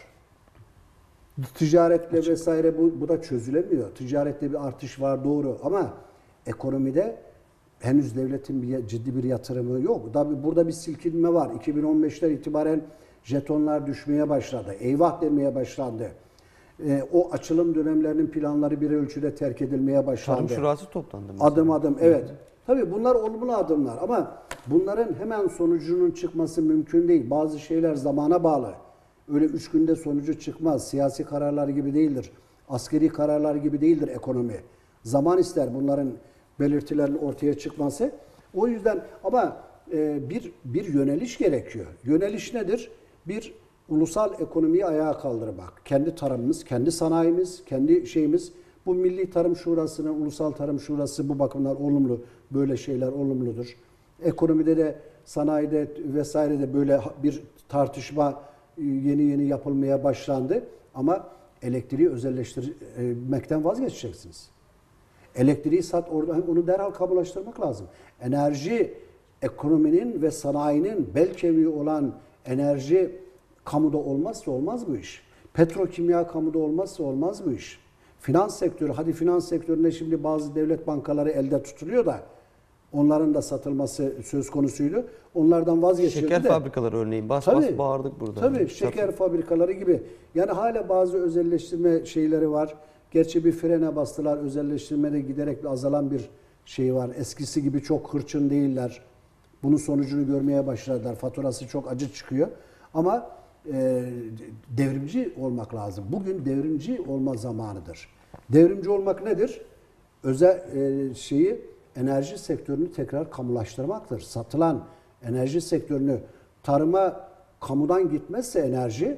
Ticaretle vesaire bu, bu da çözülemiyor. Ticarette bir artış var doğru ama ekonomide henüz devletin bir ciddi bir yatırımı yok. Tabii burada bir silkinme var. iki bin on beşten itibaren jetonlar düşmeye başladı. Eyvah demeye başlandı. Ee, o açılım dönemlerinin planları bir ölçüde terk edilmeye başlandı. Tarım Şurası toplandı mesela. Adım adım evet. Tabii bunlar olumlu adımlar ama bunların hemen sonucunun çıkması mümkün değil. Bazı şeyler zamana bağlı. Öyle üç günde sonucu çıkmaz. Siyasi kararlar gibi değildir. Askeri kararlar gibi değildir ekonomi. Zaman ister bunların belirtilerin ortaya çıkması. O yüzden ama e, bir bir yöneliş gerekiyor. Yöneliş nedir? Bir ulusal ekonomiyi ayağa kaldırmak. Kendi tarımımız, kendi sanayimiz, kendi şeyimiz. Bu Milli Tarım Şurası'nın, Ulusal Tarım Şurası bu bakımlar olumlu. Böyle şeyler olumludur. Ekonomide de, sanayide vesairede böyle bir tartışma yeni yeni yapılmaya başlandı. Ama elektriği özelleştirmekten vazgeçeceksiniz. Elektriği sat, orada onu derhal kamulaştırmak lazım. Enerji, ekonominin ve sanayinin bel kemiği olan enerji kamuda olmazsa olmaz bu iş. Petrokimya kamuda olmazsa olmaz bu iş. Finans sektörü, hadi finans sektöründe şimdi bazı devlet bankaları elde tutuluyor da onların da satılması söz konusuydu. Onlardan vazgeçildi de. Şeker fabrikaları örneğin bas Tabii, bas bağırdık burada. Tabii şeker fabrikaları gibi. Yani hala bazı özelleştirme şeyleri var. Gerçi bir frene bastılar. Özelleştirmede giderek azalan bir şey var. Eskisi gibi çok hırçın değiller. Bunun sonucunu görmeye başladılar. Faturası çok acı çıkıyor. Ama e, devrimci olmak lazım. Bugün devrimci olma zamanıdır. Devrimci olmak nedir? Özel e, şeyi enerji sektörünü tekrar kamulaştırmaktır. Satılan enerji sektörünü tarıma kamudan gitmezse enerji,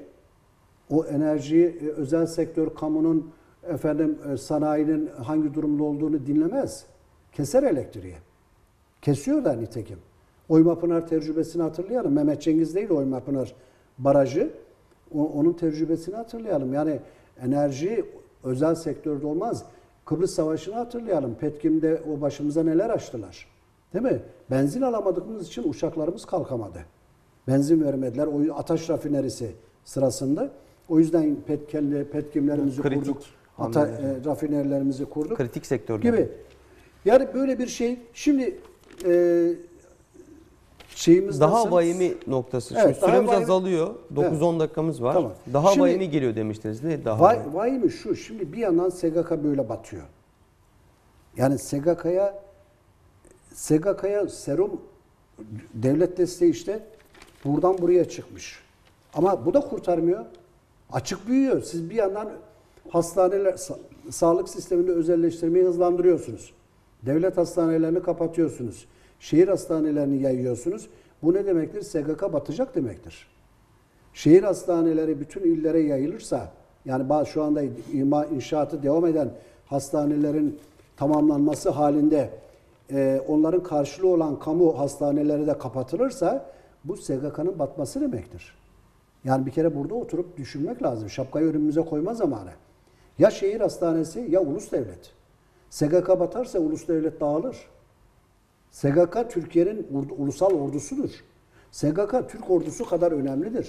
o enerjiyi e, özel sektör, kamunun efendim e, sanayinin hangi durumda olduğunu dinlemez. Keser elektriği. Kesiyor da nitekim. Oymapınar tecrübesini hatırlayalım. Mehmet Cengiz değil Oymapınar barajı. O, onun tecrübesini hatırlayalım. Yani enerji özel sektörde olmaz. Kıbrıs Savaşı'nı hatırlayalım. Petkim'de o başımıza neler açtılar. Değil mi? Benzin alamadığımız için uçaklarımız kalkamadı. Benzin vermediler. O Ataş rafinerisi sırasında. O yüzden Petken'le Petkimlerimizi Kritik kurduk. Ata, hamleler. e, rafinerlerimizi kurduk. Kritik sektörler. Gibi. Yani böyle bir şey. Şimdi e, şeyimiz Daha nasıl? vahimi noktası. Evet, Şimdi daha süremiz vahimi- azalıyor. dokuz on dakikamız var. Tamam. Daha Şimdi- vahimi geliyor demiştiniz. Ne daha? Vay, vay mı şu? Şimdi bir yandan S G K böyle batıyor. Yani S G K'ya S G K'ya serum devlet desteği işte buradan buraya çıkmış. Ama bu da kurtarmıyor. Açık büyüyor. Siz bir yandan hastaneler, sa- sağlık sisteminde özelleştirmeyi hızlandırıyorsunuz. Devlet hastanelerini kapatıyorsunuz. Şehir hastanelerini yayıyorsunuz. Bu ne demektir? S G K batacak demektir. Şehir hastaneleri bütün illere yayılırsa, yani bazı şu anda ima, inşaatı devam eden hastanelerin tamamlanması halinde e, onların karşılığı olan kamu hastaneleri de kapatılırsa bu S G K'nın batması demektir. Yani bir kere burada oturup düşünmek lazım. Şapkayı önümüze koyma zamanı. Ya şehir hastanesi ya ulus devlet. S G K batarsa ulus devlet dağılır. S G K Türkiye'nin ulusal ordusudur. S G K Türk ordusu kadar önemlidir.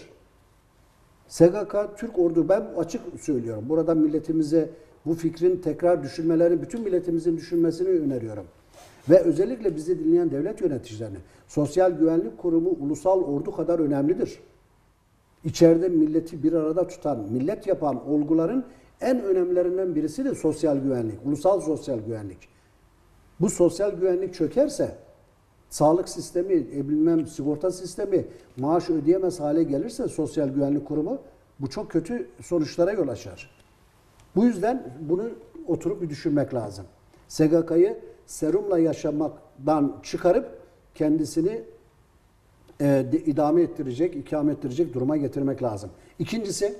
S G K Türk ordu, ben açık söylüyorum. Burada milletimize bu fikrin tekrar düşünmeleri, bütün milletimizin düşünmesini öneriyorum. Ve özellikle bizi dinleyen devlet yöneticilerine, Sosyal Güvenlik Kurumu ulusal ordu kadar önemlidir. İçeride milleti bir arada tutan, millet yapan olguların en önemlilerinden birisi de sosyal güvenlik, ulusal sosyal güvenlik. Bu sosyal güvenlik çökerse, sağlık sistemi, e, bilmem sigorta sistemi maaş ödeyemez hale gelirse Sosyal Güvenlik Kurumu bu çok kötü sonuçlara yol açar. Bu yüzden bunu oturup bir düşünmek lazım. S G K'yı serumla yaşamaktan çıkarıp kendisini e, de, idame ettirecek, ikame ettirecek duruma getirmek lazım. İkincisi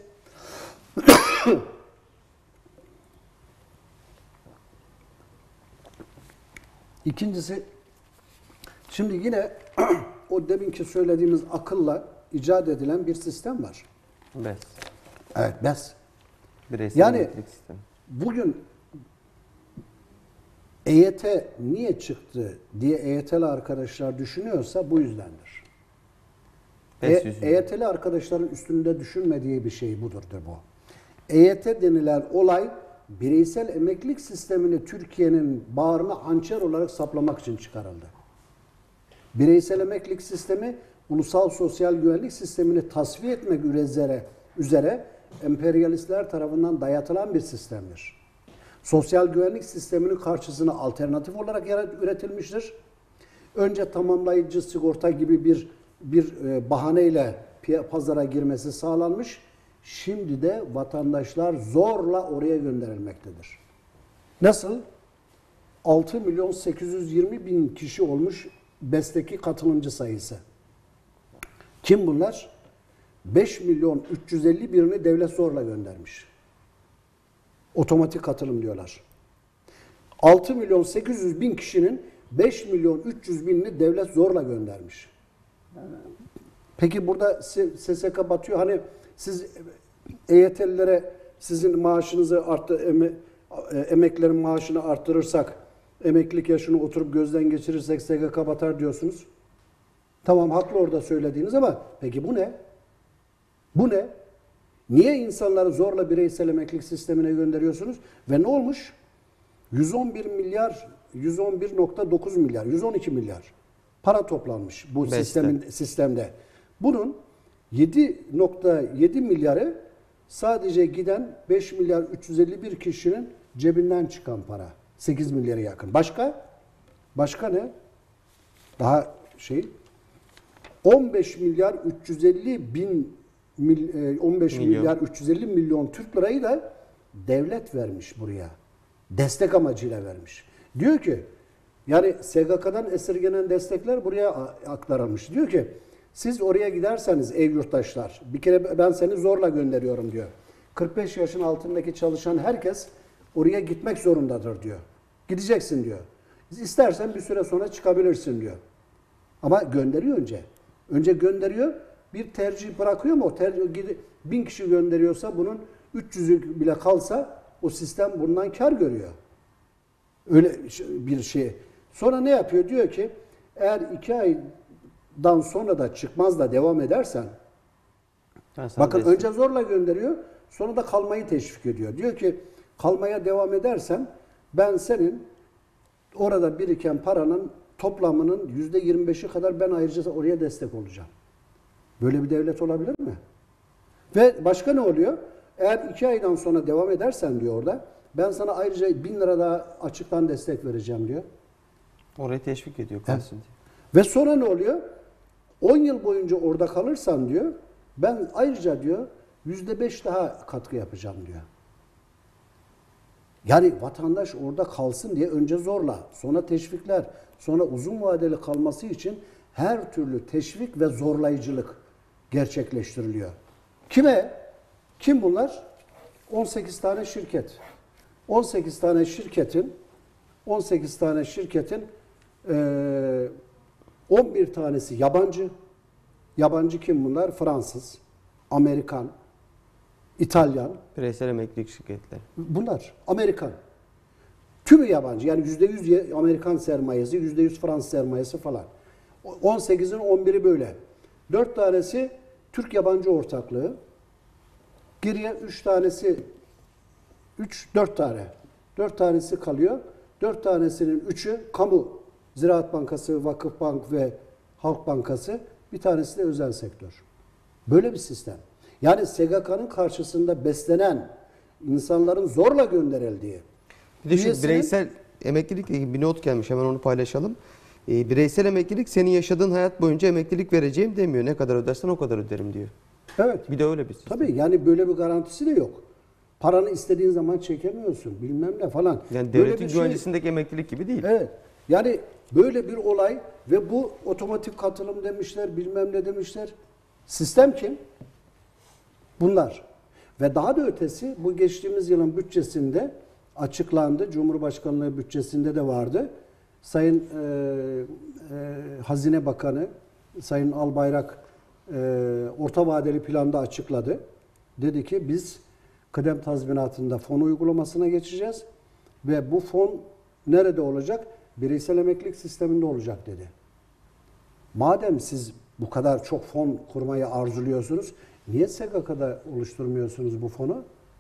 İkincisi şimdi yine o deminki söylediğimiz akılla icat edilen bir sistem var. B E S. Evet, B E S. Bireysel Yani elektrik sistemi. bugün E Y T niye çıktı diye E Y T'li arkadaşlar düşünüyorsa bu yüzdendir. B E S yüzünden. E Y T'li arkadaşların üstünde düşünmediği bir şey budur bu. E Y T denilen olay bireysel emeklilik sistemini Türkiye'nin bağrına hançer olarak saplamak için çıkarıldı. Bireysel emeklilik sistemi ulusal sosyal güvenlik sistemini tasfiye etmek üzere, üzere emperyalistler tarafından dayatılan bir sistemdir. Sosyal güvenlik sisteminin karşısına alternatif olarak üretilmiştir. Önce tamamlayıcı sigorta gibi bir bir bahaneyle pazara girmesi sağlanmış. Şimdi de vatandaşlar zorla oraya gönderilmektedir. Nasıl? altı milyon sekiz yüz yirmi bin kişi olmuş B E S'teki katılımcı sayısı. Kim bunlar? beş milyon üç yüz elli birini devlet zorla göndermiş. Otomatik katılım diyorlar. altı milyon sekiz yüz bin kişinin beş milyon üç yüz binini devlet zorla göndermiş. Peki burada S S K batıyor. Hani siz E Y T'lilere sizin maaşınızı arttı, eme, emeklerin maaşını arttırırsak, emeklilik yaşını oturup gözden geçirirsek S G K batar diyorsunuz. Tamam, haklı orada söylediğiniz ama peki bu ne? Bu ne? Niye insanları zorla bireysel emeklilik sistemine gönderiyorsunuz? Ve ne olmuş? yüz on bir milyar, yüz on bir nokta dokuz milyar, yüz on iki milyar para toplanmış bu Beşte. sistemin, sistemde. Bunun yedi nokta yedi milyarı sadece giden beş milyar üç yüz elli bir kişinin cebinden çıkan para. sekiz milyara yakın. Başka? Başka ne? Daha şey on beş milyar üç yüz elli bin on beş Milyon. milyar üç yüz elli milyon Türk lirayı da devlet vermiş buraya. Destek amacıyla vermiş. Diyor ki yani S G K'dan esirgenen destekler buraya aktarılmış. Diyor ki siz oraya giderseniz ev yurttaşlar, bir kere ben seni zorla gönderiyorum diyor. kırk beş yaşın altındaki çalışan herkes oraya gitmek zorundadır diyor. Gideceksin diyor. İstersen bir süre sonra çıkabilirsin diyor. Ama gönderiyor önce. Önce gönderiyor, bir tercih bırakıyor mu? O tercih, gidi- bin kişi gönderiyorsa bunun üç yüzü bile kalsa o sistem bundan kar görüyor. Öyle bir şey. Sonra ne yapıyor? Diyor ki eğer iki aydan sonra da çıkmaz da devam edersen, Ben sana bakın destek- önce zorla gönderiyor, sonra da kalmayı teşvik ediyor. Diyor ki kalmaya devam edersen ben senin orada biriken paranın toplamının yüzde yirmi beşi kadar ben ayrıca oraya destek olacağım. Böyle bir devlet olabilir mi? Ve başka ne oluyor? Eğer iki aydan sonra devam edersen diyor orada, ben sana ayrıca bin lira daha açıktan destek vereceğim diyor. orayı teşvik ediyor kalsın diye. Ve sonra ne oluyor? on yıl boyunca orada kalırsan diyor, ben ayrıca diyor yüzde beş daha katkı yapacağım diyor. Yani vatandaş orada kalsın diye önce zorla, sonra teşvikler, sonra uzun vadeli kalması için her türlü teşvik ve zorlayıcılık gerçekleştiriliyor. Kime? Kim bunlar? on sekiz tane şirket. on sekiz tane şirketin on sekiz tane şirketin eee, on bir tanesi yabancı. Yabancı kim bunlar? Fransız, Amerikan, İtalyan. Bireysel emeklilik şirketleri. Bunlar Amerikan. Tümü yabancı. Yani yüzde yüz Amerikan sermayesi, yüzde yüz Fransız sermayesi falan. on sekizin on biri böyle. dört tanesi Türk yabancı ortaklığı. Geriye üç tanesi, üç dört tane. dört tanesi kalıyor. dört tanesinin üçü kamu, Ziraat Bankası, Vakıfbank ve Halk Bankası. Bir tanesi de özel sektör. Böyle bir sistem. Yani S G K'nın karşısında beslenen insanların zorla gönderildiği. Bir de şu üyesinin- bireysel emeklilikle ilgili bir not gelmiş, hemen onu paylaşalım. Ee, bireysel emeklilik senin yaşadığın hayat boyunca emeklilik vereceğim demiyor. Ne kadar ödersen o kadar öderim diyor. Evet. Bir de öyle bir sistem. Tabii yani böyle bir garantisi de yok. Paranı istediğin zaman çekemiyorsun. Bilmem ne falan. Yani Böyle devletin bir şey- güvencesindeki emeklilik gibi değil. Evet. Yani böyle bir olay ve bu otomatik katılım demişler, bilmem ne demişler. Sistem kim? Bunlar. Ve daha da ötesi bu geçtiğimiz yılın bütçesinde açıklandı. Cumhurbaşkanlığı bütçesinde de vardı. Sayın e, e, Hazine Bakanı Sayın Albayrak e, orta vadeli planda açıkladı. Dedi ki biz kıdem tazminatında fon uygulamasına geçeceğiz ve bu fon nerede olacak? Bireysel emeklilik sisteminde olacak dedi. Madem siz bu kadar çok fon kurmayı arzuluyorsunuz, niye S G K'da oluşturmuyorsunuz bu fonu?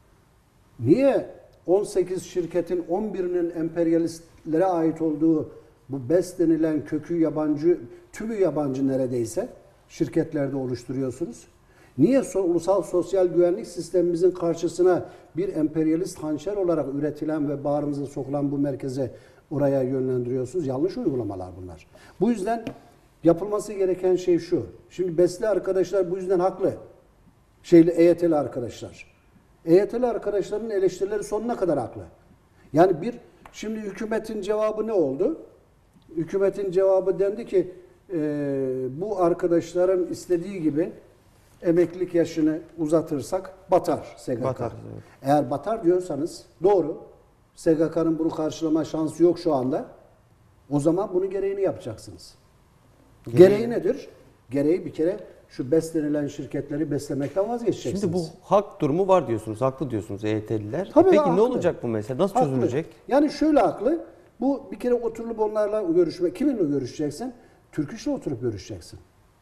Niye on sekiz şirketin on birinin emperyalistlere ait olduğu bu B E S denilen kökü yabancı, tümü yabancı neredeyse şirketlerde oluşturuyorsunuz? Niye so- ulusal sosyal güvenlik sistemimizin karşısına bir emperyalist hançer olarak üretilen ve bağrımıza sokulan bu merkeze oraya yönlendiriyorsunuz? Yanlış uygulamalar bunlar. Bu yüzden yapılması gereken şey şu. Şimdi B E S'li arkadaşlar bu yüzden haklı. Şeyli E Y T'li arkadaşlar. E Y T'li arkadaşların eleştirileri sonuna kadar haklı. Yani bir, şimdi hükümetin cevabı ne oldu? Hükümetin cevabı dendi ki e, bu arkadaşların istediği gibi emeklilik yaşını uzatırsak batar S G K. Batar, evet. Eğer batar diyorsanız doğru. S G K'nın bunu karşılama şansı yok şu anda. O zaman bunun gereğini yapacaksınız. Gereği- Gereği nedir? Gereği bir kere şu beslenilen şirketleri beslemekten vazgeçeceksiniz. Şimdi bu hak durumu var diyorsunuz, haklı diyorsunuz E Y T'liler. E Tabii Peki haklı. ne olacak bu mesele? Nasıl Haklı. çözülecek? Yani şöyle haklı. Bu bir kere oturup onlarla görüşme. Kiminle görüşeceksin? Türk İş'le oturup görüşeceksin.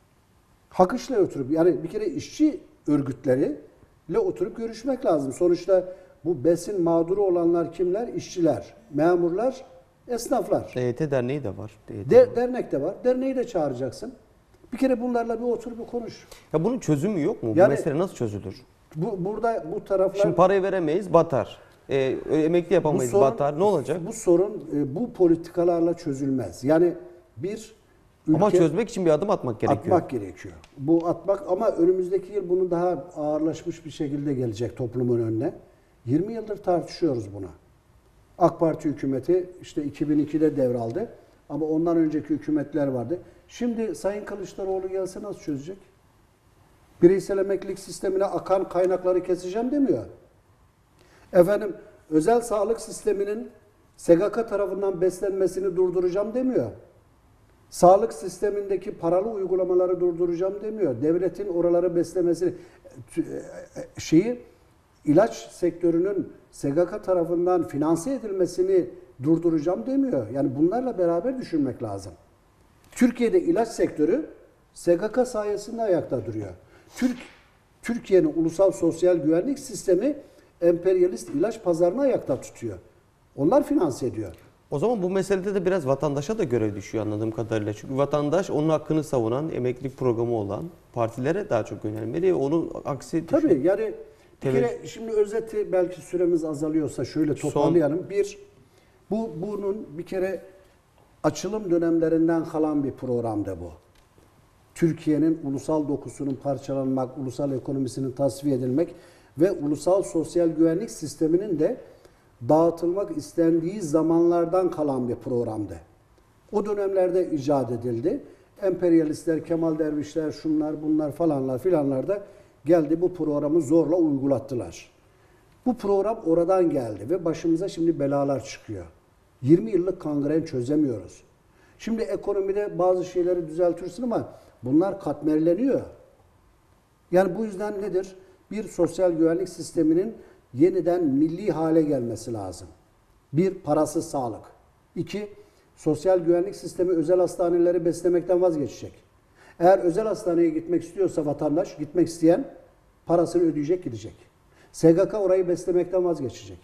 Hak İş'le oturup, yani bir kere işçi örgütleriyle oturup görüşmek lazım. Sonuçta bu besin mağduru olanlar kimler? İşçiler, memurlar, esnaflar. E Y T derneği de var. E Y T De, var. dernek de var. Derneği de çağıracaksın. Bir kere bunlarla bir oturup bir konuş. Ya bunun çözümü yok mu? Bu Yani- mesele nasıl çözülür? Bu burada bu taraflar Şimdi parayı veremeyiz, batar. E, emekli yapamayız, sorun- batar. Ne olacak? Bu sorun e, bu politikalarla çözülmez. Yani bir ülke Ama çözmek için bir adım atmak gerekiyor. atmak gerekiyor. Bu atmak ama önümüzdeki yıl bunu daha ağırlaşmış bir şekilde gelecek toplumun önüne. yirmi yıldır tartışıyoruz bunu. AK Parti hükümeti işte iki bin ikide devraldı. Ama ondan önceki hükümetler vardı. Şimdi Sayın Kılıçdaroğlu gelse nasıl çözecek? Bireysel emeklilik sistemine akan kaynakları keseceğim demiyor. Efendim özel sağlık sisteminin S G K tarafından beslenmesini durduracağım demiyor. Sağlık sistemindeki paralı uygulamaları durduracağım demiyor. Devletin oraları beslemesini şeyi ilaç sektörünün S G K tarafından finanse edilmesini durduracağım demiyor. Yani bunlarla beraber düşünmek lazım. Türkiye'de ilaç sektörü S G K sayesinde ayakta duruyor. Türk Türkiye'nin ulusal sosyal güvenlik sistemi emperyalist ilaç pazarını ayakta tutuyor. Onlar finanse ediyor. O zaman bu meselede de biraz vatandaşa da görev düşüyor anladığım kadarıyla. Çünkü vatandaş onun hakkını savunan, emeklilik programı olan partilere daha çok yönelmeli. Onun aksi... Tabii düşün- yani bir Tabii. kere şimdi özeti belki süremiz azalıyorsa şöyle toparlayalım. Bir, bu bunun bir kere açılım dönemlerinden kalan bir programdı bu. Türkiye'nin ulusal dokusunun parçalanmak, ulusal ekonomisinin tasfiye edilmek ve ulusal sosyal güvenlik sisteminin de dağıtılmak istendiği zamanlardan kalan bir programdı. O dönemlerde icat edildi. Emperyalistler, Kemal Dervişler, şunlar bunlar falanlar filanlar da geldi bu programı zorla uygulattılar. Bu program oradan geldi ve başımıza şimdi belalar çıkıyor. yirmi yıllık kangren çözemiyoruz. Şimdi ekonomide bazı şeyleri düzeltirsin ama bunlar katmerleniyor. Yani bu yüzden nedir? Bir, sosyal güvenlik sisteminin yeniden milli hale gelmesi lazım. Bir, parasız sağlık. İki, sosyal güvenlik sistemi özel hastaneleri beslemekten vazgeçecek. Eğer özel hastaneye gitmek istiyorsa vatandaş, gitmek isteyen parasını ödeyecek, gidecek. S G K orayı beslemekten vazgeçecek.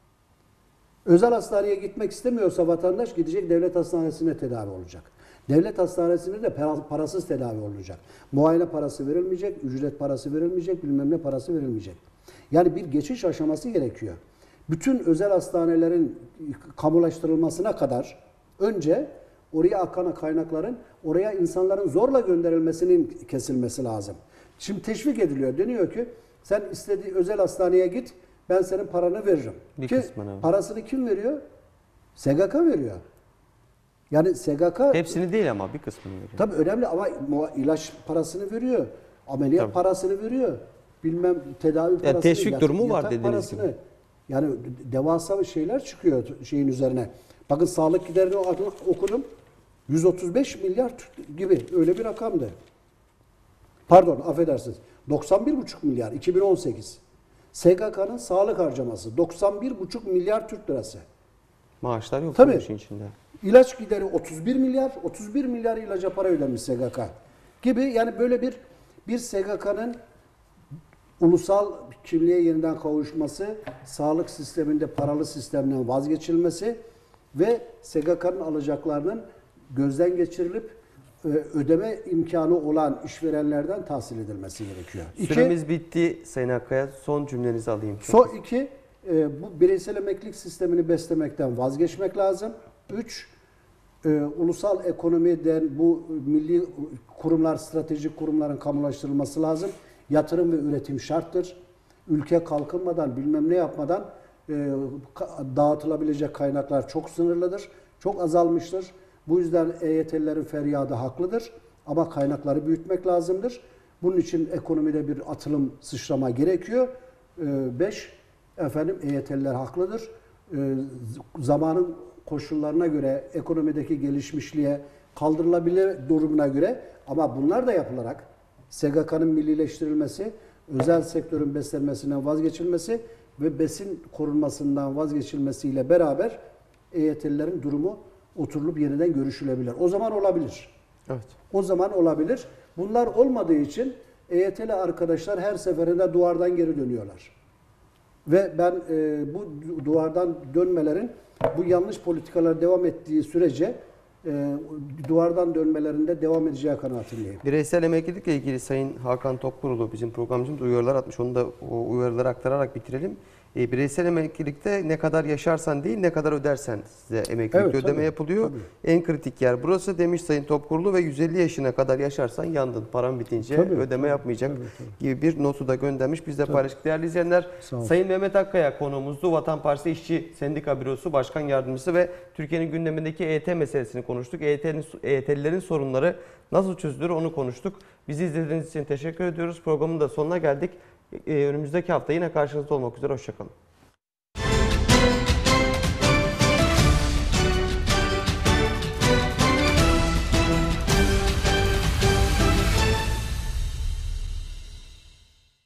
Özel hastaneye gitmek istemiyorsa vatandaş gidecek devlet hastanesine tedavi olacak. Devlet hastanesinde de parasız tedavi olacak. Muayene parası verilmeyecek, ücret parası verilmeyecek, bilmem ne parası verilmeyecek. Yani bir geçiş aşaması gerekiyor. Bütün özel hastanelerin kamulaştırılmasına kadar önce oraya akan kaynakların oraya insanların zorla gönderilmesinin kesilmesi lazım. Şimdi teşvik ediliyor. Deniyor ki sen istediği özel hastaneye git, ben senin paranı veririm. Bir Ki kısmını. parasını kim veriyor? S G K veriyor. Yani S G K Hepsini değil ama bir kısmını veriyor. tabii önemli ama ilaç parasını veriyor. Ameliyat Tabii. parasını veriyor. Bilmem tedavi parasını. teşvik yat- durumu var yatak dediğiniz parasını. gibi. Yani devasa şeyler çıkıyor şeyin üzerine. Bakın sağlık giderini okudum. yüz otuz beş milyar gibi öyle bir rakamdı. Pardon affedersiniz. doksan bir buçuk milyar iki bin on sekiz. S G K'nın sağlık harcaması doksan bir buçuk milyar Türk lirası. Maaşlar yok Tabii. bu işin içinde. İlaç gideri otuz bir milyar, otuz bir milyar ilaca para ödemiş S G K gibi. Yani böyle bir bir S G K'nın ulusal kimliğe yeniden kavuşması, sağlık sisteminde paralı sistemden vazgeçilmesi ve S G K'nın alacaklarının gözden geçirilip e, ödeme imkanı olan işverenlerden tahsil edilmesi gerekiyor. İki, Süremiz bitti Sayın Akkaya. Son cümlenizi alayım. Çok son iki, e, bu bireysel emeklilik sistemini beslemekten vazgeçmek lazım. Üç, e, ulusal ekonomiden bu milli kurumlar, stratejik kurumların kamulaştırılması lazım. Yatırım ve üretim şarttır. Ülke kalkınmadan, bilmem ne yapmadan e, ka- dağıtılabilecek kaynaklar çok sınırlıdır. Çok azalmıştır. Bu yüzden E Y T'lilerin feryadı haklıdır. Ama kaynakları büyütmek lazımdır. Bunun için ekonomide bir atılım, sıçrama gerekiyor. E, beş, efendim E Y T'liler haklıdır. E, zamanın koşullarına göre, ekonomideki gelişmişliğe, kaldırılabilir durumuna göre ama bunlar da yapılarak S G K'nın millileştirilmesi, özel sektörün beslenmesinden vazgeçilmesi ve besin korunmasından vazgeçilmesiyle beraber E Y T'lilerin durumu oturulup yeniden görüşülebilir. O zaman olabilir. Evet. O zaman olabilir. Bunlar olmadığı için E Y T'li arkadaşlar her seferinde duvardan geri dönüyorlar. Ve ben e, bu duvardan dönmelerin bu yanlış politikalar devam ettiği sürece e, duvardan dönmelerinde devam edeceği kanaatindeyim. Bireysel emeklilikle ilgili Sayın Hakan Tokkurulu bizim programcımız uyarılar atmış. Onu da o uyarıları aktararak bitirelim. E, bireysel emeklilikte ne kadar yaşarsan değil ne kadar ödersen size emeklilik Evet, ödeme tabii, yapılıyor. tabii. En kritik yer burası demiş Sayın Topkurulu ve yüz elli yaşına kadar yaşarsan yandın. Paran bitince Tabii, ödeme tabii, yapmayacak tabii, tabii. gibi bir notu da göndermiş. Biz de paylaştık değerli izleyenler. Sağ olsun. Sayın Mehmet Akkaya konuğumuzdu. Vatan Partisi İşçi Sendika Bürosu Başkan Yardımcısı ve Türkiye'nin gündemindeki E Y T meselesini konuştuk. E Y T'nin, E Y T'lilerin sorunları nasıl çözülür onu konuştuk. Bizi izlediğiniz için teşekkür ediyoruz. Programın da sonuna geldik. Ee, önümüzdeki hafta yine karşınızda olmak üzere. Hoşçakalın.